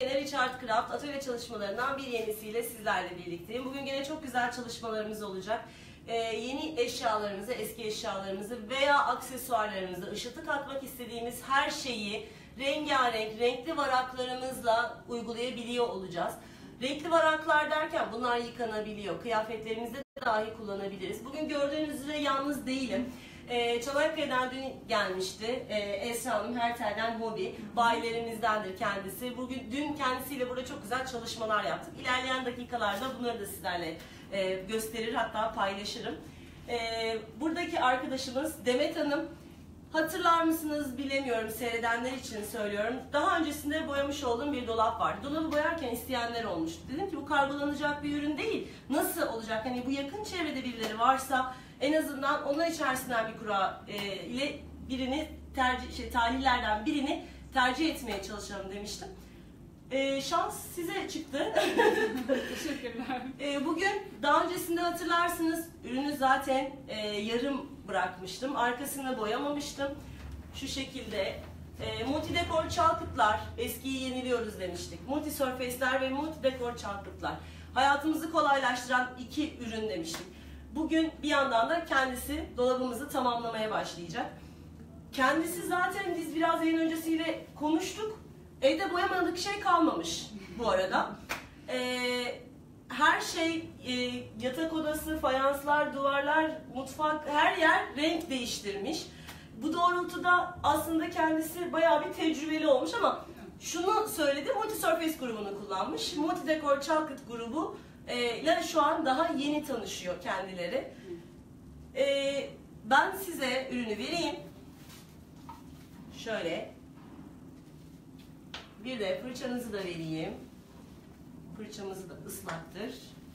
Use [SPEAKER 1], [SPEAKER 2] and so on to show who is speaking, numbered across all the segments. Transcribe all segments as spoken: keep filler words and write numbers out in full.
[SPEAKER 1] Richard Craft atölye çalışmalarından bir yenisiyle sizlerle birlikteyim. Bugün yine çok güzel çalışmalarımız olacak. Ee, yeni eşyalarımızı, eski eşyalarımızı veya aksesuarlarımızı, ışıltı katmak istediğimiz her şeyi rengarenk, renkli varaklarımızla uygulayabiliyor olacağız. Renkli varaklar derken bunlar yıkanabiliyor. Kıyafetlerimizde dahi kullanabiliriz. Bugün gördüğünüz üzere yalnız değilim. Ee, Çanakkale'den dün gelmişti. Ee, Esra Hanım Hertel'den Hobi. Bayilerimizdendir kendisi. Bugün dün kendisiyle burada çok güzel çalışmalar yaptık. İlerleyen dakikalarda bunları da sizlerle e, gösterir, hatta paylaşırım. Ee, buradaki arkadaşımız Demet Hanım. Hatırlar mısınız bilemiyorum, seyredenler için söylüyorum. Daha öncesinde boyamış olduğum bir dolap vardı. Dolabı boyarken isteyenler olmuştu. Dedim ki bu kargolanacak bir ürün değil. Nasıl olacak? Hani bu yakın çevrede birileri varsa en azından onlar içerisinden bir kura e, ile birini tercih, şey, talihlerden birini tercih etmeye çalışalım demiştim. E, şans size çıktı.
[SPEAKER 2] Teşekkürler.
[SPEAKER 1] E, bugün daha öncesinde hatırlarsınız ürünü zaten e, yarım bırakmıştım. Arkasını boyamamıştım. Şu şekilde e, multi dekor çalkıtlar, eskiyi yeniliyoruz demiştik. Multi surface'ler ve multi dekor çalkıtlar. Hayatımızı kolaylaştıran iki ürün demiştik. Bugün bir yandan da kendisi dolabımızı tamamlamaya başlayacak. Kendisi zaten biz biraz yayın öncesiyle konuştuk. Evde boyamadık şey kalmamış bu arada. Ee, her şey, e, yatak odası, fayanslar, duvarlar, mutfak, her yer renk değiştirmiş. Bu doğrultuda aslında kendisi bayağı bir tecrübeli olmuş ama şunu söyledi, Multi Surface grubunu kullanmış. Multi Decor Çalkıt grubu ile şu an daha yeni tanışıyor kendileri. Ee, ben size ürünü vereyim. Şöyle. Bir de fırçanızı da vereyim. Fırçamız da ıslaktır.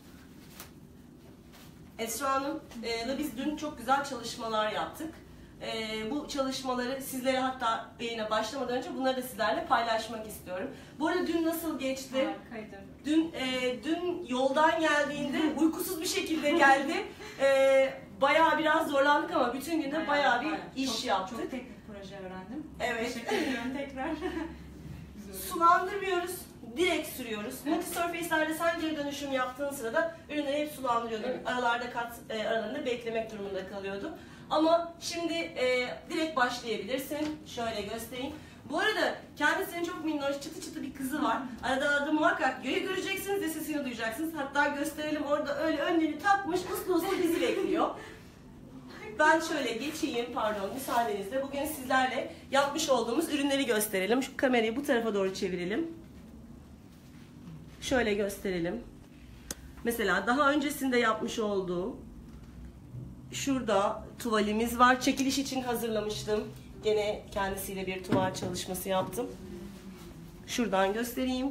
[SPEAKER 1] Esra Hanım'la biz dün çok güzel çalışmalar yaptık. Ee, bu çalışmaları sizlere, hatta yayına başlamadan önce bunları da sizlerle paylaşmak istiyorum. Bu arada dün nasıl geçti?
[SPEAKER 2] Harikaydı.
[SPEAKER 1] Dün e, dün yoldan geldiğinde uykusuz bir şekilde geldi. E, bayağı biraz zorlandık ama bütün günde bayağı, bayağı bir bayağı. iş
[SPEAKER 2] çok,
[SPEAKER 1] yaptık.
[SPEAKER 2] Çok teknik proje öğrendim.
[SPEAKER 1] Evet.
[SPEAKER 2] Teşekkür ediyorum tekrar.
[SPEAKER 1] Sulandırmıyoruz, direkt sürüyoruz. Multi Surface'lerde sen geri dönüşüm yaptığın sırada ürünleri hep sulandırıyordun. Evet. Aralarda kat e, aralarında beklemek durumunda kalıyordu. Ama şimdi e, direkt başlayabilirsin. Şöyle göstereyim. Bu arada kendisinin çok minnoş, çıtı çıtı bir kızı var. Arada arada muhakkak göğü göreceksiniz ve sesini duyacaksınız. Hatta gösterelim, orada öyle önlüğünü takmış, uslu uslu bizi bekliyor. Ben şöyle geçeyim, pardon müsaadenizle. Bugün sizlerle yapmış olduğumuz ürünleri gösterelim. Şu kamerayı bu tarafa doğru çevirelim. Şöyle gösterelim. Mesela daha öncesinde yapmış olduğum, şurada tuvalimiz var. Çekiliş için hazırlamıştım. Gene kendisiyle bir tuval çalışması yaptım. Şuradan göstereyim.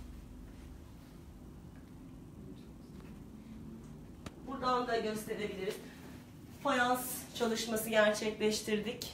[SPEAKER 1] Buradan da gösterebiliriz. Fayans çalışması gerçekleştirdik.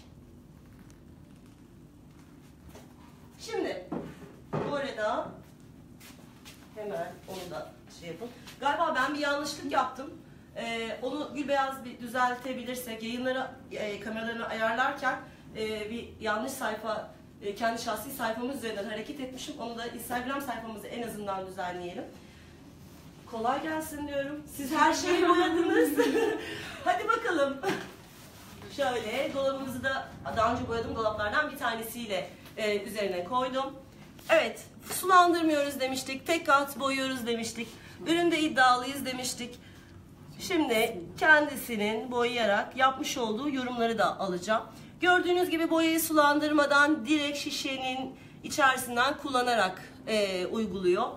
[SPEAKER 1] Şimdi bu arada hemen onu da şey yapın. Galiba ben bir yanlışlık yaptım. Ee, onu Gülbeyaz bir düzeltebilirsek, yayınları e, kameralarını ayarlarken e, bir yanlış sayfa, e, kendi şahsi sayfamız üzerinden hareket etmişim. Onu da Instagram sayfamızı en azından düzenleyelim. Kolay gelsin diyorum. Siz her şeyi boyadınız. Hadi bakalım. Şöyle dolabımızı da daha önce boyadığım dolaplardan bir tanesiyle e, üzerine koydum. Evet, sulandırmıyoruz demiştik. Tek kat boyuyoruz demiştik. Üründe iddialıyız demiştik. Şimdi kendisinin boyayarak yapmış olduğu yorumları da alacağım. Gördüğünüz gibi boyayı sulandırmadan direkt şişenin içerisinden kullanarak e, uyguluyor.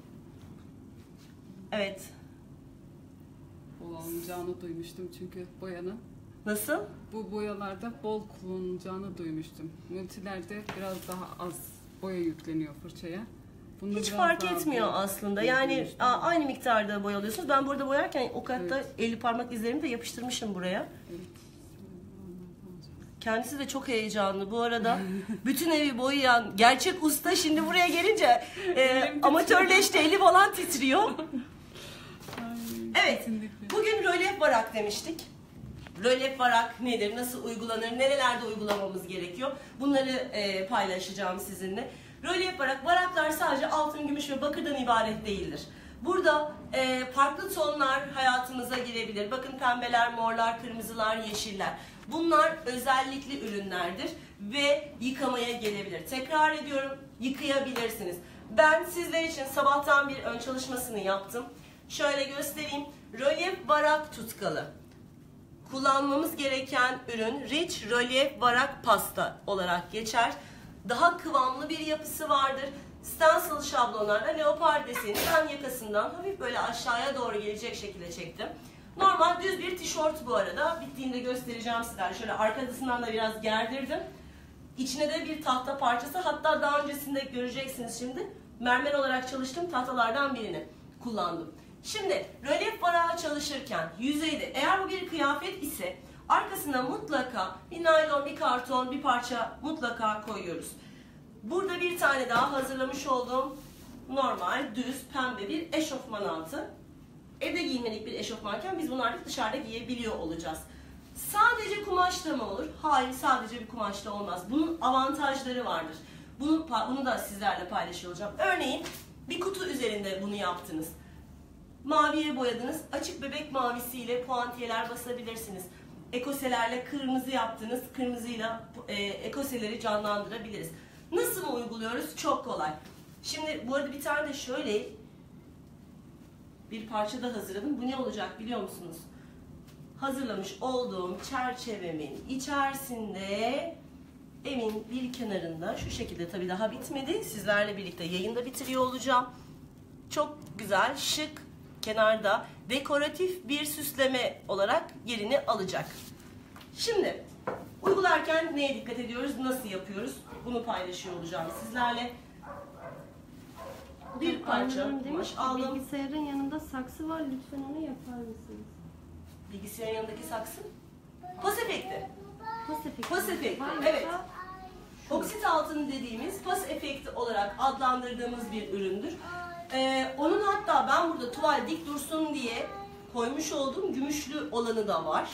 [SPEAKER 1] Evet.
[SPEAKER 3] Kullanılacağını duymuştum çünkü boyanın.
[SPEAKER 1] Nasıl?
[SPEAKER 3] Bu boyalarda bol kullanılacağını duymuştum. Multilerde biraz daha az boya yükleniyor fırçaya. Bunda
[SPEAKER 1] hiç fark etmiyor aslında. Yani a, aynı miktarda boyalıyorsunuz. Ben burada boyarken o kadar evet. elli parmak izlerimi de yapıştırmışım buraya. Evet. Kendisi de çok heyecanlı bu arada. Bütün evi boyayan gerçek usta şimdi buraya gelince e, amatörleşti, eli falan titriyor. Evet. Bugün rölyef varak demiştik. Rölyef varak nedir? Nasıl uygulanır? Nerelerde uygulamamız gerekiyor? Bunları e, paylaşacağım sizinle. Rölyef varak, varaklar sadece altın, gümüş ve bakırdan ibaret değildir. Burada e, farklı tonlar hayatımıza girebilir. Bakın pembeler, morlar, kırmızılar, yeşiller. Bunlar özellikli ürünlerdir ve yıkamaya gelebilir. Tekrar ediyorum, yıkayabilirsiniz. Ben sizler için sabahtan bir ön çalışmasını yaptım. Şöyle göstereyim. Rölyef varak tutkalı. Kullanmamız gereken ürün Rich Rölyef Varak Pasta olarak geçer. Daha kıvamlı bir yapısı vardır. Stencil şablonlarda leopar deseni ben yakasından hafif böyle aşağıya doğru gelecek şekilde çektim. Normal düz bir tişört bu arada. Bittiğinde göstereceğim sizler. Şöyle arkasından da biraz gerdirdim. İçine de bir tahta parçası, hatta daha öncesinde göreceksiniz şimdi. Mermer olarak çalıştığım tahtalardan birini kullandım. Şimdi rölyef varağı çalışırken yüzeyde, eğer bu bir kıyafet ise arkasına mutlaka bir naylon, bir karton, bir parça mutlaka koyuyoruz. Burada bir tane daha hazırlamış olduğum normal düz pembe bir eşofman altı. Evde giymelik bir eşofmanken biz bunu artık dışarıda giyebiliyor olacağız. Sadece kumaşta mı olur? Hayır, sadece bir kumaşta olmaz. Bunun avantajları vardır. Bunu, bunu da sizlerle paylaşıyor olacağım. Örneğin bir kutu üzerinde bunu yaptınız. Maviye boyadınız. Açık bebek mavisiyle puantiyeler basabilirsiniz. Ekoselerle kırmızı yaptınız. Kırmızıyla e, ekoseleri canlandırabiliriz. Nasıl mı uyguluyoruz? Çok kolay. Şimdi bu arada bir tane de şöyle bir parça da hazırladım. Bu ne olacak biliyor musunuz? Hazırlamış olduğum çerçevemin içerisinde evin bir kenarında şu şekilde, tabii daha bitmedi. Sizlerle birlikte yayında bitiriyor olacağım. Çok güzel, şık, kenarda dekoratif bir süsleme olarak yerini alacak. Şimdi uygularken neye dikkat ediyoruz, nasıl yapıyoruz? Bunu paylaşıyor olacağım sizlerle. Bir parça kumaş aldım.
[SPEAKER 4] Bilgisayarın yanında saksı var, lütfen onu yapar mısınız?
[SPEAKER 1] Bilgisayarın yanındaki saksı? Pas efekti.
[SPEAKER 4] Pas efekti.
[SPEAKER 1] Pas efekti,
[SPEAKER 4] Var
[SPEAKER 1] evet.
[SPEAKER 4] yoksa
[SPEAKER 1] Oksit altın dediğimiz pas efekti olarak adlandırdığımız bir üründür. Ee, onun hatta ben burada tuval dik dursun diye koymuş olduğum gümüşlü olanı da var.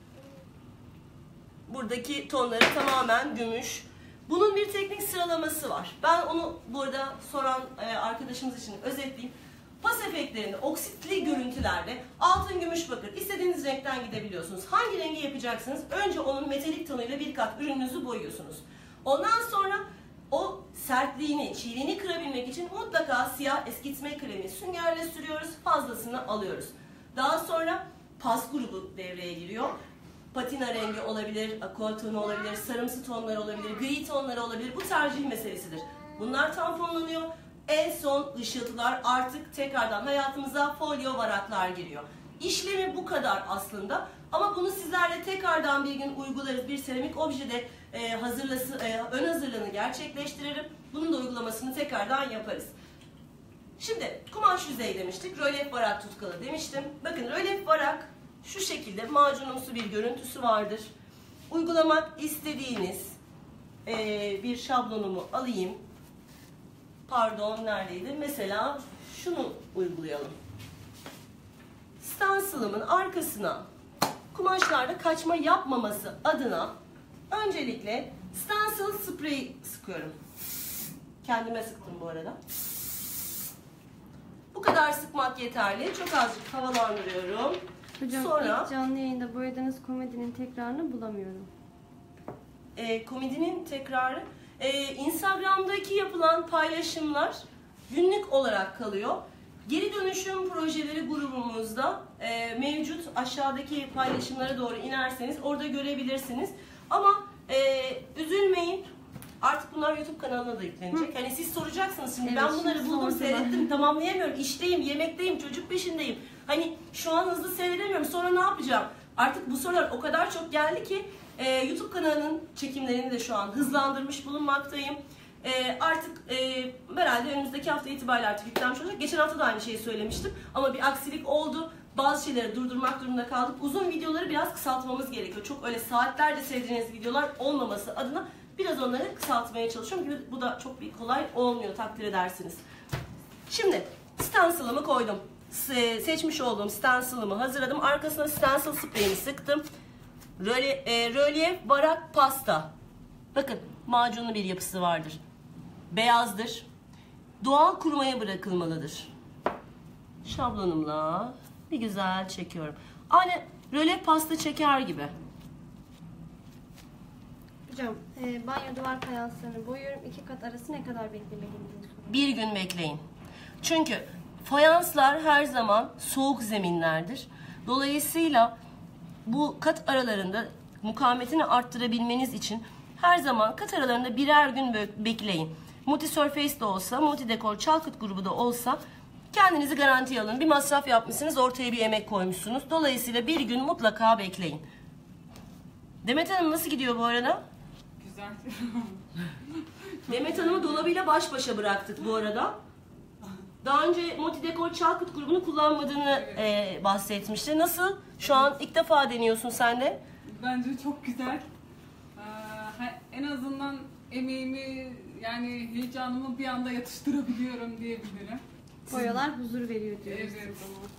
[SPEAKER 1] Buradaki tonları tamamen gümüş. Bunun bir teknik sıralaması var. Ben onu burada soran e, arkadaşımız için özetleyeyim. Pas efektlerinde oksitli görüntülerde altın, gümüş, bakır istediğiniz renkten gidebiliyorsunuz. Hangi rengi yapacaksınız? Önce onun metalik tonuyla bir kat ürününüzü boyuyorsunuz. Ondan sonra o sertliğini, çiğliğini kırabilmek için mutlaka siyah eskitme kremi süngerle sürüyoruz. Fazlasını alıyoruz. Daha sonra pas grubu devreye giriyor. Patina rengi olabilir, aqua tonu olabilir, sarımsı tonları olabilir, gri tonları olabilir. Bu tercih meselesidir. Bunlar tamponlanıyor. En son ışıltılar, artık tekrardan hayatımıza folyo varaklar giriyor. İşlemi bu kadar aslında. Ama bunu sizlerle tekrardan bir gün uygularız. Bir seramik objede e, hazırlası, e, ön hazırlığını gerçekleştiririm. Bunun da uygulamasını tekrardan yaparız. Şimdi kumaş yüzey demiştik. Rölyef varak tutkalı demiştim. Bakın rölyef varak şu şekilde macunumsu bir görüntüsü vardır. Uygulamak istediğiniz e, bir şablonumu alayım. Pardon, neredeydi? Mesela şunu uygulayalım. Stencil'ımın arkasına kumaşlarda kaçma yapmaması adına öncelikle stencil sprey sıkıyorum. Kendime sıktım bu arada. Bu kadar sıkmak yeterli. Çok azıcık havalandırıyorum.
[SPEAKER 4] Hocam
[SPEAKER 1] Sonra,
[SPEAKER 4] ilk canlı yayında boyadığınız komedinin tekrarını bulamıyorum.
[SPEAKER 1] E, komedinin tekrarı. E, Instagram'daki yapılan paylaşımlar günlük olarak kalıyor. Geri dönüşüm projeleri grubumuzda e, mevcut. Aşağıdaki paylaşımlara doğru inerseniz orada görebilirsiniz. Ama e, üzülmeyin. Artık bunlar YouTube kanalına da yüklenecek. Hani siz soracaksınız şimdi,
[SPEAKER 4] Evet,
[SPEAKER 1] ben bunları
[SPEAKER 4] şimdi
[SPEAKER 1] buldum,
[SPEAKER 4] sordular.
[SPEAKER 1] seyrettim, tamamlayamıyorum. İşteyim, yemekteyim, çocuk peşindeyim. Hani şu an hızlı seyredemiyorum. Sonra ne yapacağım? Artık bu sorular o kadar çok geldi ki e, YouTube kanalının çekimlerini de şu an hızlandırmış bulunmaktayım. E, artık e, herhalde önümüzdeki hafta itibariyle artık yüklenmiş olacak. Geçen hafta da aynı şeyi söylemiştim. Ama bir aksilik oldu. Bazı şeyleri durdurmak durumunda kaldık. Uzun videoları biraz kısaltmamız gerekiyor. Çok öyle saatlerce seyredeceğiniz videolar olmaması adına biraz onları kısaltmaya çalışıyorum. Bu da çok bir kolay olmuyor, takdir edersiniz. Şimdi stencil'ımı koydum. Se seçmiş olduğum stencil'ımı hazırladım. Arkasına stencil spreyimi sıktım. Rölye, e, rölyef varak pasta. Bakın macunlu bir yapısı vardır. beyazdır. Doğal kurumaya bırakılmalıdır. Şablonumla bir güzel çekiyorum. Aynı rölyef pasta çeker gibi.
[SPEAKER 4] Hocam e, banyo duvar fayanslarını boyuyorum. İki kat arası ne kadar beklemeliyim diye soruyorum.
[SPEAKER 1] Bir gün bekleyin. Çünkü fayanslar her zaman soğuk zeminlerdir. Dolayısıyla bu kat aralarında mukavemetini arttırabilmeniz için her zaman kat aralarında birer gün bekleyin. Multi Surface de olsa, Multi Decor Çalkıt grubu da olsa kendinizi garantiye alın. Bir masraf yapmışsınız, ortaya bir emek koymuşsunuz. Dolayısıyla bir gün mutlaka bekleyin. Demet Hanım nasıl gidiyor bu arada?
[SPEAKER 3] Güzel.
[SPEAKER 1] Demet Hanım'ı dolabıyla baş başa bıraktık bu arada. Daha önce Multi Decor Çalkıt grubunu kullanmadığını e, bahsetmişti. Nasıl? Şu an ilk defa deniyorsun sen de.
[SPEAKER 3] Bence çok güzel. Ee, en azından emeğimi, yani heyecanımı bir anda yatıştırabiliyorum diyebilirim.
[SPEAKER 4] Boyalar huzur veriyor diyoruz.
[SPEAKER 3] Evet.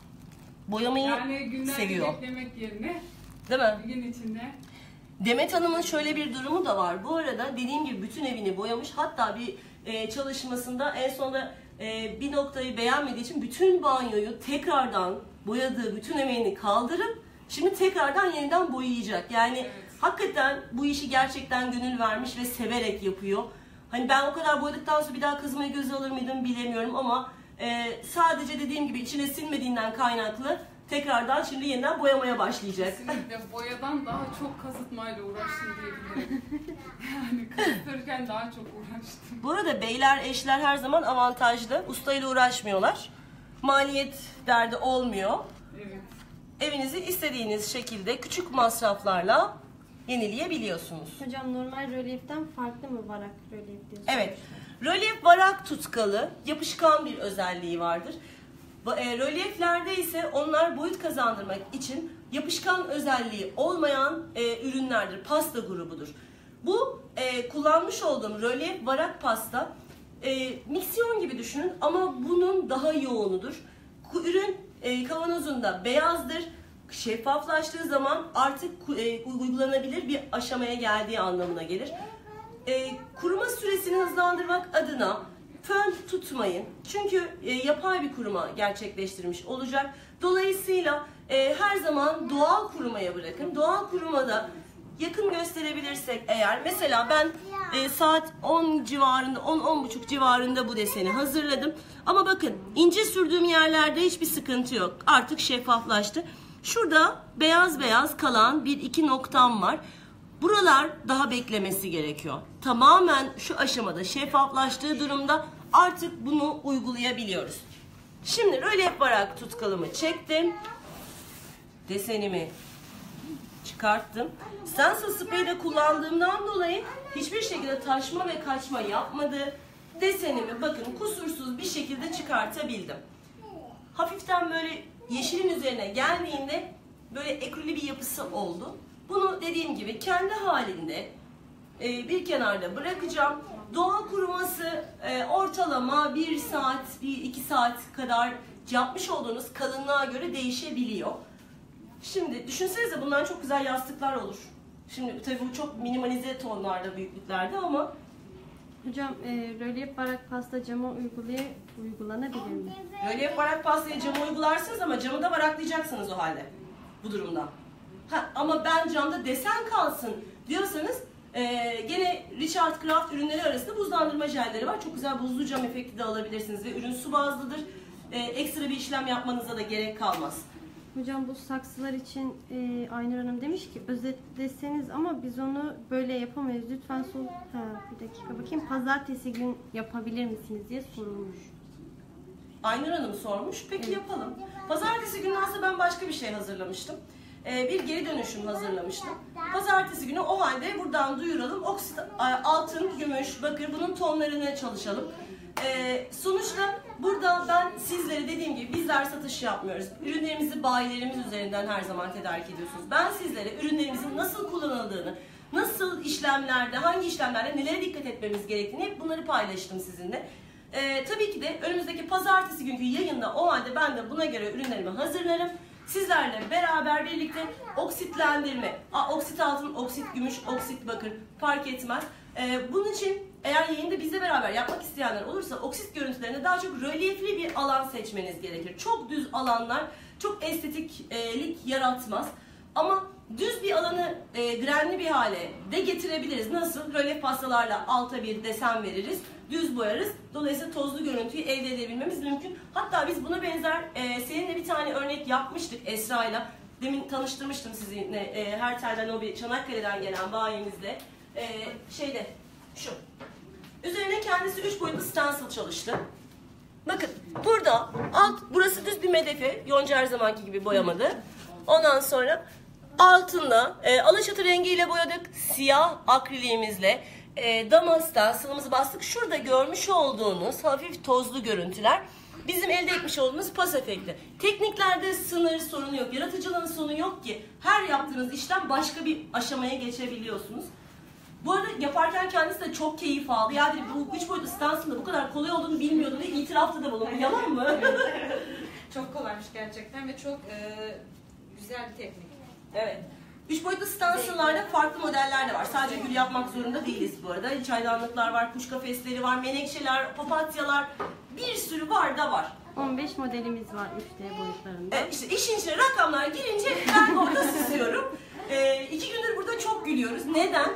[SPEAKER 1] Boyamayı
[SPEAKER 3] Yani günlerce
[SPEAKER 1] seviyor.
[SPEAKER 3] beklemek yerine
[SPEAKER 1] Değil mi?
[SPEAKER 3] bir gün içinde.
[SPEAKER 1] Demet Hanım'ın şöyle bir durumu da var. Bu arada dediğim gibi bütün evini boyamış. Hatta bir e, çalışmasında en sonunda e, bir noktayı beğenmediği için bütün banyoyu tekrardan boyadığı bütün emeğini kaldırıp şimdi tekrardan yeniden boyayacak. Yani
[SPEAKER 3] Evet.
[SPEAKER 1] hakikaten bu işi gerçekten gönül vermiş ve severek yapıyor. Hani ben o kadar boyadıktan sonra bir daha kızmayı göze alır mıydım bilemiyorum ama e, sadece dediğim gibi içine sinmediğinden kaynaklı tekrardan şimdi yeniden boyamaya başlayacak.
[SPEAKER 3] Kesinlikle boyadan daha çok kazıtmayla uğraştım diyebilirim. Yani kazıtırken daha çok uğraştım.
[SPEAKER 1] Bu arada beyler, eşler her zaman avantajlı. Ustayla uğraşmıyorlar. Maliyet derdi olmuyor.
[SPEAKER 3] Evet.
[SPEAKER 1] Evinizi istediğiniz şekilde küçük masraflarla yenileyebiliyorsunuz.
[SPEAKER 4] Hocam normal rölyeften farklı mı varak rölyef diyorsunuz?
[SPEAKER 1] Evet. Rölyef varak tutkalı, yapışkan bir özelliği vardır. E, rölyeflerde ise onlar boyut kazandırmak için yapışkan özelliği olmayan e, ürünlerdir. Pasta grubudur. Bu e, kullanmış olduğum rölyef varak pasta e, miksiyon gibi düşünün ama bunun daha yoğunudur. Ürün e, kavanozunda beyazdır. Şeffaflaştığı zaman artık e, uygulanabilir bir aşamaya geldiği anlamına gelir. E, kuruma süresini hızlandırmak adına fön tutmayın. Çünkü e, yapay bir kuruma gerçekleştirmiş olacak. Dolayısıyla e, her zaman doğal kurumaya bırakın. Doğal kurumada yakın gösterebilirsek eğer, mesela ben e, saat on civarında, on on buçuk civarında bu deseni hazırladım. Ama bakın ince sürdüğüm yerlerde hiçbir sıkıntı yok. Artık şeffaflaştı. Şurada beyaz beyaz kalan bir iki noktam var. Buralar daha beklemesi gerekiyor. Tamamen şu aşamada şeffaflaştığı durumda artık bunu uygulayabiliyoruz. Şimdi rölyef varak tutkalımı çektim. Desenimi çıkarttım. Stencil Spray'i de kullandığımdan dolayı hiçbir şekilde taşma ve kaçma yapmadı. Desenimi bakın kusursuz bir şekilde çıkartabildim. Hafiften böyle yeşilin üzerine geldiğinde böyle ekrülü bir yapısı oldu. Bunu dediğim gibi kendi halinde e, bir kenarda bırakacağım. Doğal kuruması e, ortalama bir saat, bir iki saat kadar yapmış olduğunuz kalınlığa göre değişebiliyor. Şimdi düşünsenize bundan çok güzel yastıklar olur. Şimdi tabii bu çok minimalize tonlarda, büyüklüklerde ama
[SPEAKER 4] Hocam e, rölyef varak pasta cama uygulaya, uygulanabilir mi?
[SPEAKER 1] rölyef varak pastayı cama uygularsınız ama camı da varaklayacaksınız o halde bu durumda. Ha, ama ben camda desen kalsın diyorsanız e, gene Richard Craft ürünleri arasında buzlandırma jelleri var. Çok güzel buzlu cam efekti de alabilirsiniz ve ürün su bazlıdır. E, ekstra bir işlem yapmanıza da gerek kalmaz.
[SPEAKER 4] Hocam bu saksılar için e, Aynur Hanım demiş ki özetleseniz ama biz onu böyle yapamayız. Lütfen sol... Ha, bir dakika bakayım. Pazartesi gün yapabilir misiniz diye sorulmuş.
[SPEAKER 1] Aynur Hanım sormuş. Peki
[SPEAKER 4] Evet.
[SPEAKER 1] yapalım. Pazartesi gündense ben başka bir şey hazırlamıştım. Ee, bir geri dönüşüm hazırlamıştım. Pazartesi günü o halde buradan duyuralım. Oksit, altın, gümüş, bakır bunun tonlarını çalışalım. Ee, sonuçta burada ben sizlere dediğim gibi bizler satış yapmıyoruz. Ürünlerimizi bayilerimiz üzerinden her zaman tedarik ediyorsunuz. Ben sizlere ürünlerimizin nasıl kullanıldığını, nasıl işlemlerde, hangi işlemlerde nelere dikkat etmemiz gerektiğini hep bunları paylaştım sizinle. Ee, tabii ki de önümüzdeki pazartesi günkü yayında o halde ben de buna göre ürünlerimi hazırlarım. Sizlerle beraber birlikte oksitlendirme, oksit altın, oksit gümüş, oksit bakır fark etmez. Ee, bunun için eğer yayında bizle beraber yapmak isteyenler olursa oksit görüntülerinde daha çok rölyefli bir alan seçmeniz gerekir. Çok düz alanlar çok estetiklik yaratmaz. Ama düz bir alanı e, grenli bir hale de getirebiliriz. Nasıl? Rölyef pastalarla alta bir desen veririz, düz boyarız. Dolayısıyla tozlu görüntüyü elde edebilmemiz mümkün. Hatta biz buna benzer e, seninle bir tane örnek yapmıştık Esra'yla. Demin tanıştırmıştım sizinle e, her telden o bir Çanakkale'den gelen bayimizle. E, şeyde şu. Üzerine kendisi üç boyutlu stencil çalıştı. Bakın burada alt, burası düz bir medefe. Yonca her zamanki gibi boyamadı. Ondan sonra altında e, alaçatı rengiyle boyadık. Siyah akriliğimizle e, dama stencil'ımızı bastık. Şurada görmüş olduğunuz hafif tozlu görüntüler bizim elde etmiş olduğumuz pas efekti. Tekniklerde sınır, sorunu yok. Yaratıcılığın sonu yok ki. Her yaptığınız işten başka bir aşamaya geçebiliyorsunuz. Bu arada yaparken kendisi de çok keyif aldı. Yani bu üç boyutlu stencil'ın bu kadar kolay olduğunu bilmiyordum diye itirafta da bulundu. Yalan mı?
[SPEAKER 2] Çok kolaymış gerçekten ve çok e, güzel bir teknik.
[SPEAKER 1] Evet. Üç boyutlu stencil'larda farklı modeller de var. Sadece gül yapmak zorunda değiliz bu arada. Çaydanlıklar var, kuş kafesleri var, menekşeler, papatyalar, bir sürü var da var.
[SPEAKER 4] on beş modelimiz var üç D boyutlarında.
[SPEAKER 1] E işte işin içine rakamlar girince ben orada susuyorum. E, iki gündür burada çok gülüyoruz. Neden?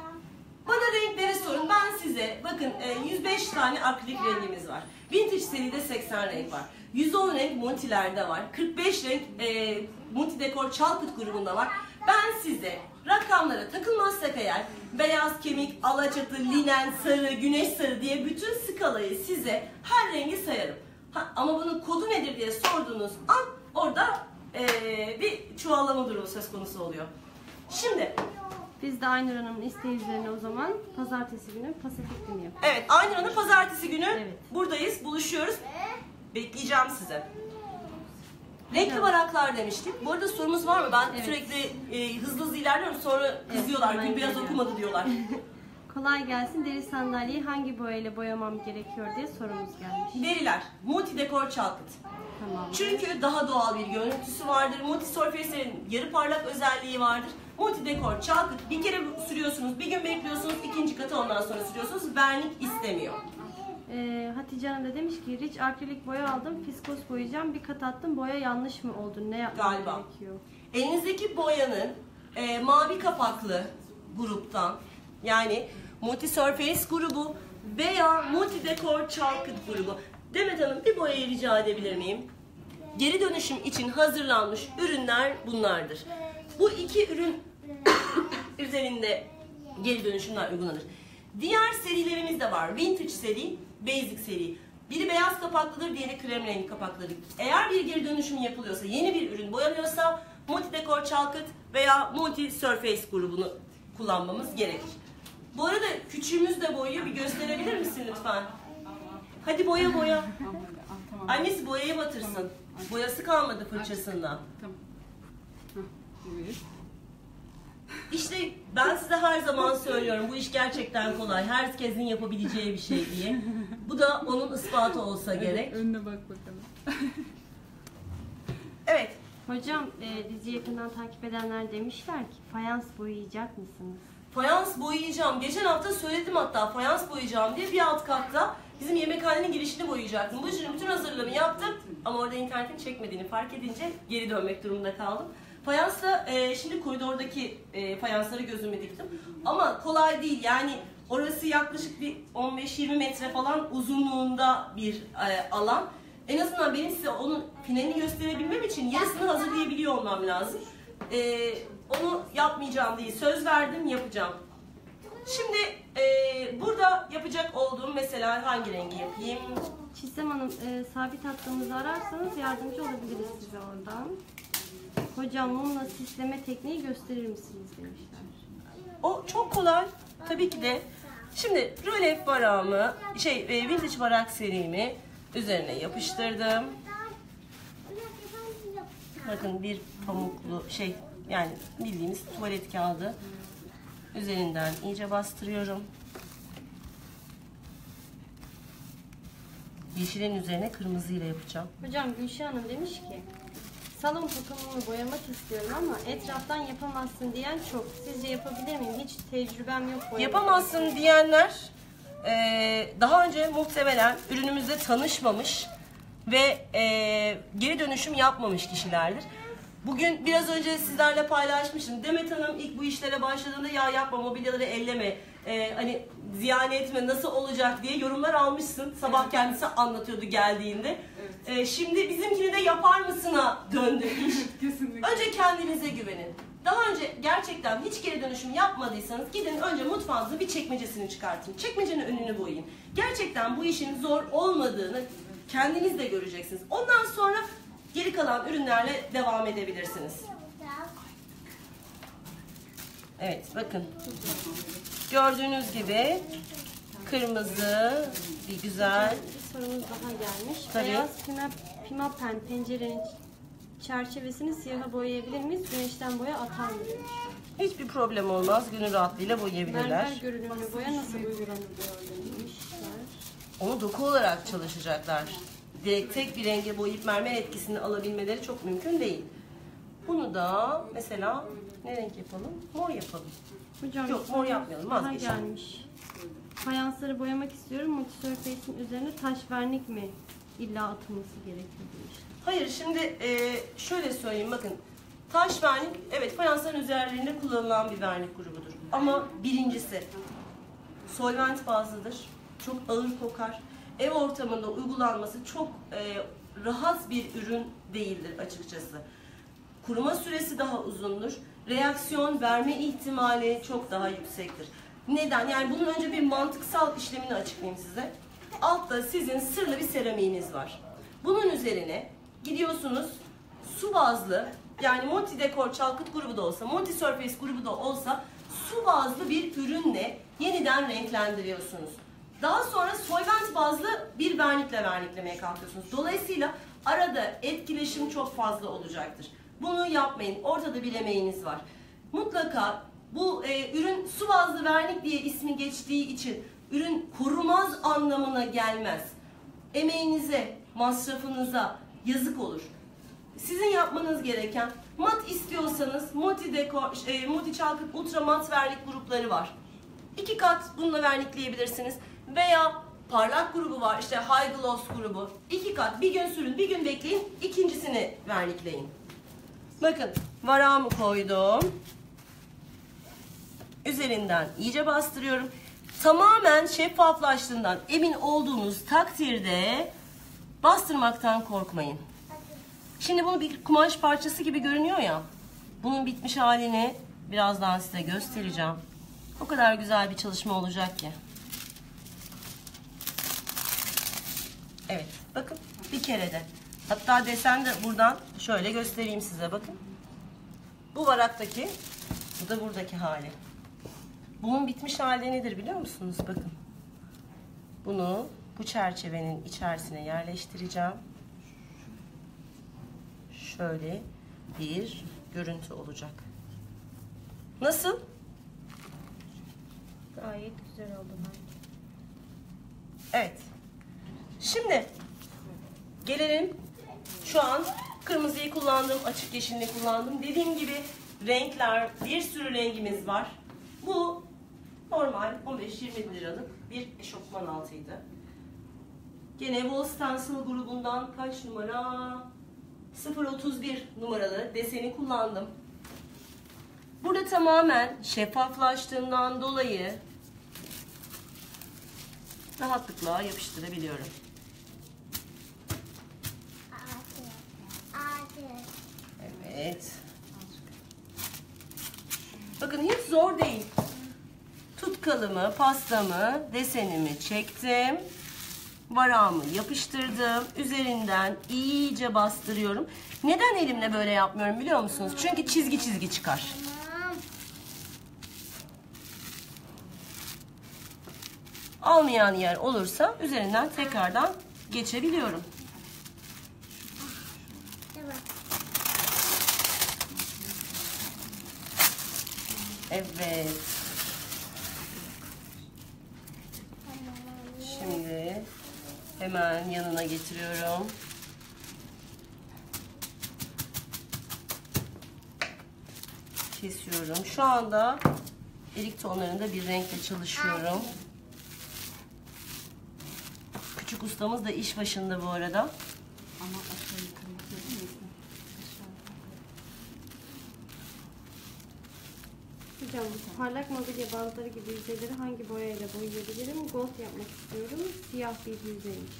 [SPEAKER 1] Bana renkleri sorun. Ben size bakın e, yüz beş tane akrilik rengimiz var. Vintage seride seksen renk var. yüz on renk Monty'lerde var. kırk beş renk e, Monty Decor Çalkıt grubunda var. Ben size rakamlara takılmazsak eğer beyaz kemik, alaçatı, linen, sarı, güneş sarı diye bütün skalayı size her rengi sayarım. Ha, ama bunun kodu nedir diye sorduğunuz an orada e, bir çuvallama durumu söz konusu oluyor. Şimdi
[SPEAKER 4] Biz de Aynur Hanım'ın isteği üzerine o zaman pazartesi günü Pasifik'ini yapıyoruz.
[SPEAKER 1] evet, Aynur Hanım pazartesi günü
[SPEAKER 4] Evet.
[SPEAKER 1] buradayız, buluşuyoruz. Bekleyeceğim size. Renkli varaklar demiştik. Bu arada sorumuz var mı? Ben
[SPEAKER 4] Evet.
[SPEAKER 1] sürekli e, hızlı hızlı ilerliyorum. Sonra kızıyorlar.
[SPEAKER 4] hemen
[SPEAKER 1] Gül beyaz
[SPEAKER 4] geliyor.
[SPEAKER 1] okumadı diyorlar.
[SPEAKER 4] Kolay gelsin. Deri sandalyeyi hangi boyayla boyamam gerekiyor diye sorumuz gelmiş.
[SPEAKER 1] Deriler. Multi dekor çalkıt.
[SPEAKER 4] Tamam.
[SPEAKER 1] Çünkü daha doğal bir görüntüsü vardır. Multi surface'lerin yarı parlak özelliği vardır. Multi dekor çalkıt. Bir kere sürüyorsunuz, bir gün bekliyorsunuz, ikinci katı ondan sonra sürüyorsunuz. Vernik istemiyor.
[SPEAKER 4] Ee, Hatice Hanım da demiş ki Rich akrilik boya aldım, fiskos boyayacağım, bir kat attım, boya yanlış mı oldu, ne yapmam
[SPEAKER 1] Galiba.
[SPEAKER 4] gerekiyor?
[SPEAKER 1] Elinizdeki boyanın e, mavi kapaklı gruptan, yani Multi Surface grubu veya Multi Decor Çalkıt grubu. Demet Hanım, bir boyayı rica edebilir miyim? Geri dönüşüm için hazırlanmış ürünler bunlardır. Bu iki ürün üzerinde geri dönüşümler uygulanır. Diğer serilerimiz de var. Vintage seri, Basic seri. Biri beyaz kapaklıdır, diğeri krem rengi kapaklıdır. Eğer bir geri dönüşüm yapılıyorsa, yeni bir ürün boyanıyorsa Multi Decor Çalkıt veya Multi Surface grubunu kullanmamız gerekir. Bu arada küçüğümüz de boyuyor. Bir gösterebilir misin lütfen? Hadi boya boya.
[SPEAKER 3] Al hadi, al, tamam.
[SPEAKER 1] Annesi boyaya batırsın. Boyası kalmadı fırçasında.
[SPEAKER 3] Tamam. Hah, evet.
[SPEAKER 1] İşte ben size her zaman söylüyorum, bu iş gerçekten kolay. Herkesin yapabileceği bir şey diye. Bu da onun ispatı olsa gerek.
[SPEAKER 3] Önüne bak bakalım.
[SPEAKER 1] Evet.
[SPEAKER 4] Hocam e, bizi yakından takip edenler demişler ki fayans boyayacak mısınız?
[SPEAKER 1] Fayans boyayacağım. Geçen hafta söyledim hatta fayans boyayacağım diye, bir alt katta bizim yemekhanenin girişini boyayacaktım. Bu işin bütün hazırlığını yaptım ama orada internetin çekmediğini fark edince geri dönmek durumunda kaldım. Fayansla e, şimdi koridordaki e, fayansları gözüme diktim. Ama kolay değil, yani orası yaklaşık bir on beş yirmi metre falan uzunluğunda bir e, alan. En azından benim size onun finalini gösterebilmem için yarısını hazırlayabiliyor olmam lazım. E, onu yapmayacağım diye söz verdim, yapacağım. Şimdi e, burada yapacak olduğum mesela hangi rengi yapayım?
[SPEAKER 4] Çizem Hanım e, sabit hattımızı ararsanız yardımcı olabiliriz size oradan. Hocam mumla sisleme tekniği gösterir misiniz demişler.
[SPEAKER 1] O çok kolay. Tabii ki de. Şimdi rölef varağımı, şey e, vintage varak serimi üzerine yapıştırdım. Bakın bir pamuklu şey, yani bildiğimiz tuvalet kağıdı üzerinden iyice bastırıyorum. Yeşilin üzerine kırmızıyla yapacağım.
[SPEAKER 4] Hocam Gülşah Hanım demiş ki salon takımını boyamak istiyorum ama etraftan yapamazsın diyen çok. Sizce yapabilir miyim? Hiç tecrübem yok boyamada.
[SPEAKER 1] Yapamazsın diyenler e, daha önce muhtemelen ürünümüzle tanışmamış ve e, geri dönüşüm yapmamış kişilerdir. Bugün biraz önce sizlerle paylaşmıştım. Demet Hanım ilk bu işlere başladığında ya yapma, mobilyaları elleme, e, hani ziyan etme, nasıl olacak diye yorumlar almışsın. Sabah kendisi anlatıyordu geldiğinde.
[SPEAKER 3] Evet.
[SPEAKER 1] E, şimdi bizimkini de yapar mısına döndü iş.
[SPEAKER 3] Kesinlikle.
[SPEAKER 1] Önce kendinize güvenin. Daha önce gerçekten hiç geri dönüşüm yapmadıysanız gidin önce mutfağınızın bir çekmecesini çıkartın. Çekmecenin önünü boyayın. Gerçekten bu işin zor olmadığını kendiniz de göreceksiniz. Ondan sonra geri kalan ürünlerle devam edebilirsiniz. Evet, bakın. Gördüğünüz gibi kırmızı bir güzel.
[SPEAKER 4] Bir sorumuz daha gelmiş.
[SPEAKER 1] Tabii.
[SPEAKER 4] Beyaz pima, pimapen pencerenin çerçevesini siyaha boyayabilir miyiz? Güneşten boya atar mı demiş.
[SPEAKER 1] Hiçbir problem olmaz. Gönül rahatlığıyla boyayabilirler.
[SPEAKER 4] Mermer görünümlü boya nasıl uygulanır demişler.
[SPEAKER 1] Onu doku olarak çalışacaklar. Direkt tek bir renge boyayıp mermer etkisini alabilmeleri çok mümkün değil. Bunu da mesela ne renk yapalım? Mor yapalım.
[SPEAKER 4] Hocam
[SPEAKER 1] Yok,
[SPEAKER 4] bir
[SPEAKER 1] mor
[SPEAKER 4] sorumuz
[SPEAKER 1] yapmayalım,
[SPEAKER 4] daha
[SPEAKER 1] vazgeçelim.
[SPEAKER 4] gelmiş. Fayansları boyamak istiyorum. Multisurface'in üzerine taş vernik mi illa atılması gerekiyor demişler.
[SPEAKER 1] Hayır, şimdi e, şöyle söyleyeyim, bakın. Taş vernik, evet, fayansların üzerlerinde kullanılan bir vernik grubudur. Ama birincisi, solvent bazlıdır. Çok ağır kokar. Ev ortamında uygulanması çok e, rahat bir ürün değildir açıkçası. Kuruma süresi daha uzundur. Reaksiyon verme ihtimali çok daha yüksektir. Neden? Yani bunun önce bir mantıksal işlemini açıklayayım size. Altta sizin sırlı bir seramiğiniz var. Bunun üzerine gidiyorsunuz su bazlı, yani Monty Decor çalkıt grubu da olsa, Monty Surface grubu da olsa su bazlı bir ürünle yeniden renklendiriyorsunuz. Daha sonra solvent bazlı bir vernikle verniklemeye kalkıyorsunuz. Dolayısıyla arada etkileşim çok fazla olacaktır. Bunu yapmayın. Ortada bir emeğiniz var. Mutlaka bu e, ürün su bazlı vernik diye ismi geçtiği için ürün korumaz anlamına gelmez. Emeğinize, masrafınıza yazık olur. Sizin yapmanız gereken, mat istiyorsanız Monty Decor, e, Monty Çalkıt Ultra Mat vernik grupları var. İki kat bununla vernikleyebilirsiniz. Veya parlak grubu var, işte High Gloss grubu. İki kat, bir gün sürün, bir gün bekleyin, ikincisini vernikleyin. Bakın, varağımı koydum. Üzerinden iyice bastırıyorum. Tamamen şeffaflaştığından emin olduğunuz takdirde bastırmaktan korkmayın. Şimdi bunu bir kumaş parçası gibi görünüyor ya. Bunun bitmiş halini birazdan size göstereceğim. O kadar güzel bir çalışma olacak ki. Evet, bakın bir kerede. Hatta desen de buradan şöyle göstereyim size, bakın. Bu varaktaki, bu da buradaki hali. Bunun bitmiş hali nedir biliyor musunuz? Bakın. Bunu bu çerçevenin içerisine yerleştireceğim. Şöyle bir görüntü olacak. Nasıl?
[SPEAKER 4] Gayet güzel oldu bence.
[SPEAKER 1] Evet. Şimdi gelelim, şu an kırmızıyı kullandım, açık yeşilini kullandım. Dediğim gibi renkler, bir sürü rengimiz var. Bu normal on beş yirmi liralık bir eşofman altıydı. Gene Wall Stencil grubundan kaç numara? sıfır otuz bir numaralı deseni kullandım. Burada tamamen şeffaflaştığından dolayı rahatlıkla yapıştırabiliyorum. Evet. Bakın hiç zor değil. Tutkalımı, pastamı, desenimi çektim. Varağımı yapıştırdım. Üzerinden iyice bastırıyorum. Neden elimle böyle yapmıyorum biliyor musunuz? Çünkü çizgi çizgi çıkar. Almayan yer olursa üzerinden tekrardan geçebiliyorum. Evet. Şimdi hemen yanına getiriyorum. Kesiyorum. Şu anda erik tonlarında bir renkle çalışıyorum. Ufuk ustamız da iş başında bu arada.
[SPEAKER 3] Ama aşağı yukarı yapıyor değil mi?
[SPEAKER 4] Hocam parlak mobilya bazıları gibi yüzeyleri hangi boyayla boyayabilirim? Gold yapmak istiyorum. Siyah bir yüzeymiş.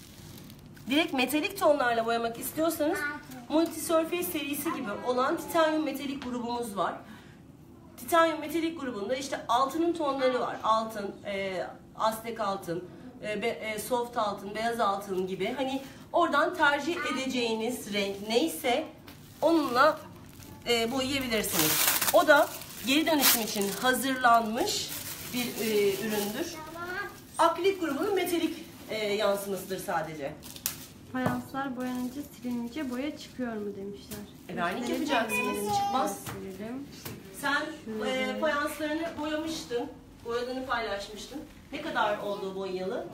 [SPEAKER 1] Direkt metalik tonlarla boyamak istiyorsanız Multisurface serisi gibi olan titanyum metalik grubumuz var. Titanyum metalik grubunda işte altının tonları var. Altın, e, aztek altın, e, be, e, soft altın, beyaz altın gibi. Hani oradan tercih edeceğiniz renk neyse onunla e, boyayabilirsiniz. O da geri dönüşüm için hazırlanmış bir e, üründür. Akrilik grubunun metalik e, yansımasıdır sadece.
[SPEAKER 4] Fayanslar boyanınca silince boya çıkıyor mu demişler.
[SPEAKER 1] E, vernik yapacaksınız, çıkmaz.
[SPEAKER 4] Gösterelim.
[SPEAKER 1] Sen e, fayanslarını boyamıştın, boyadığını paylaşmıştın. Ne kadar oldu boyayalı?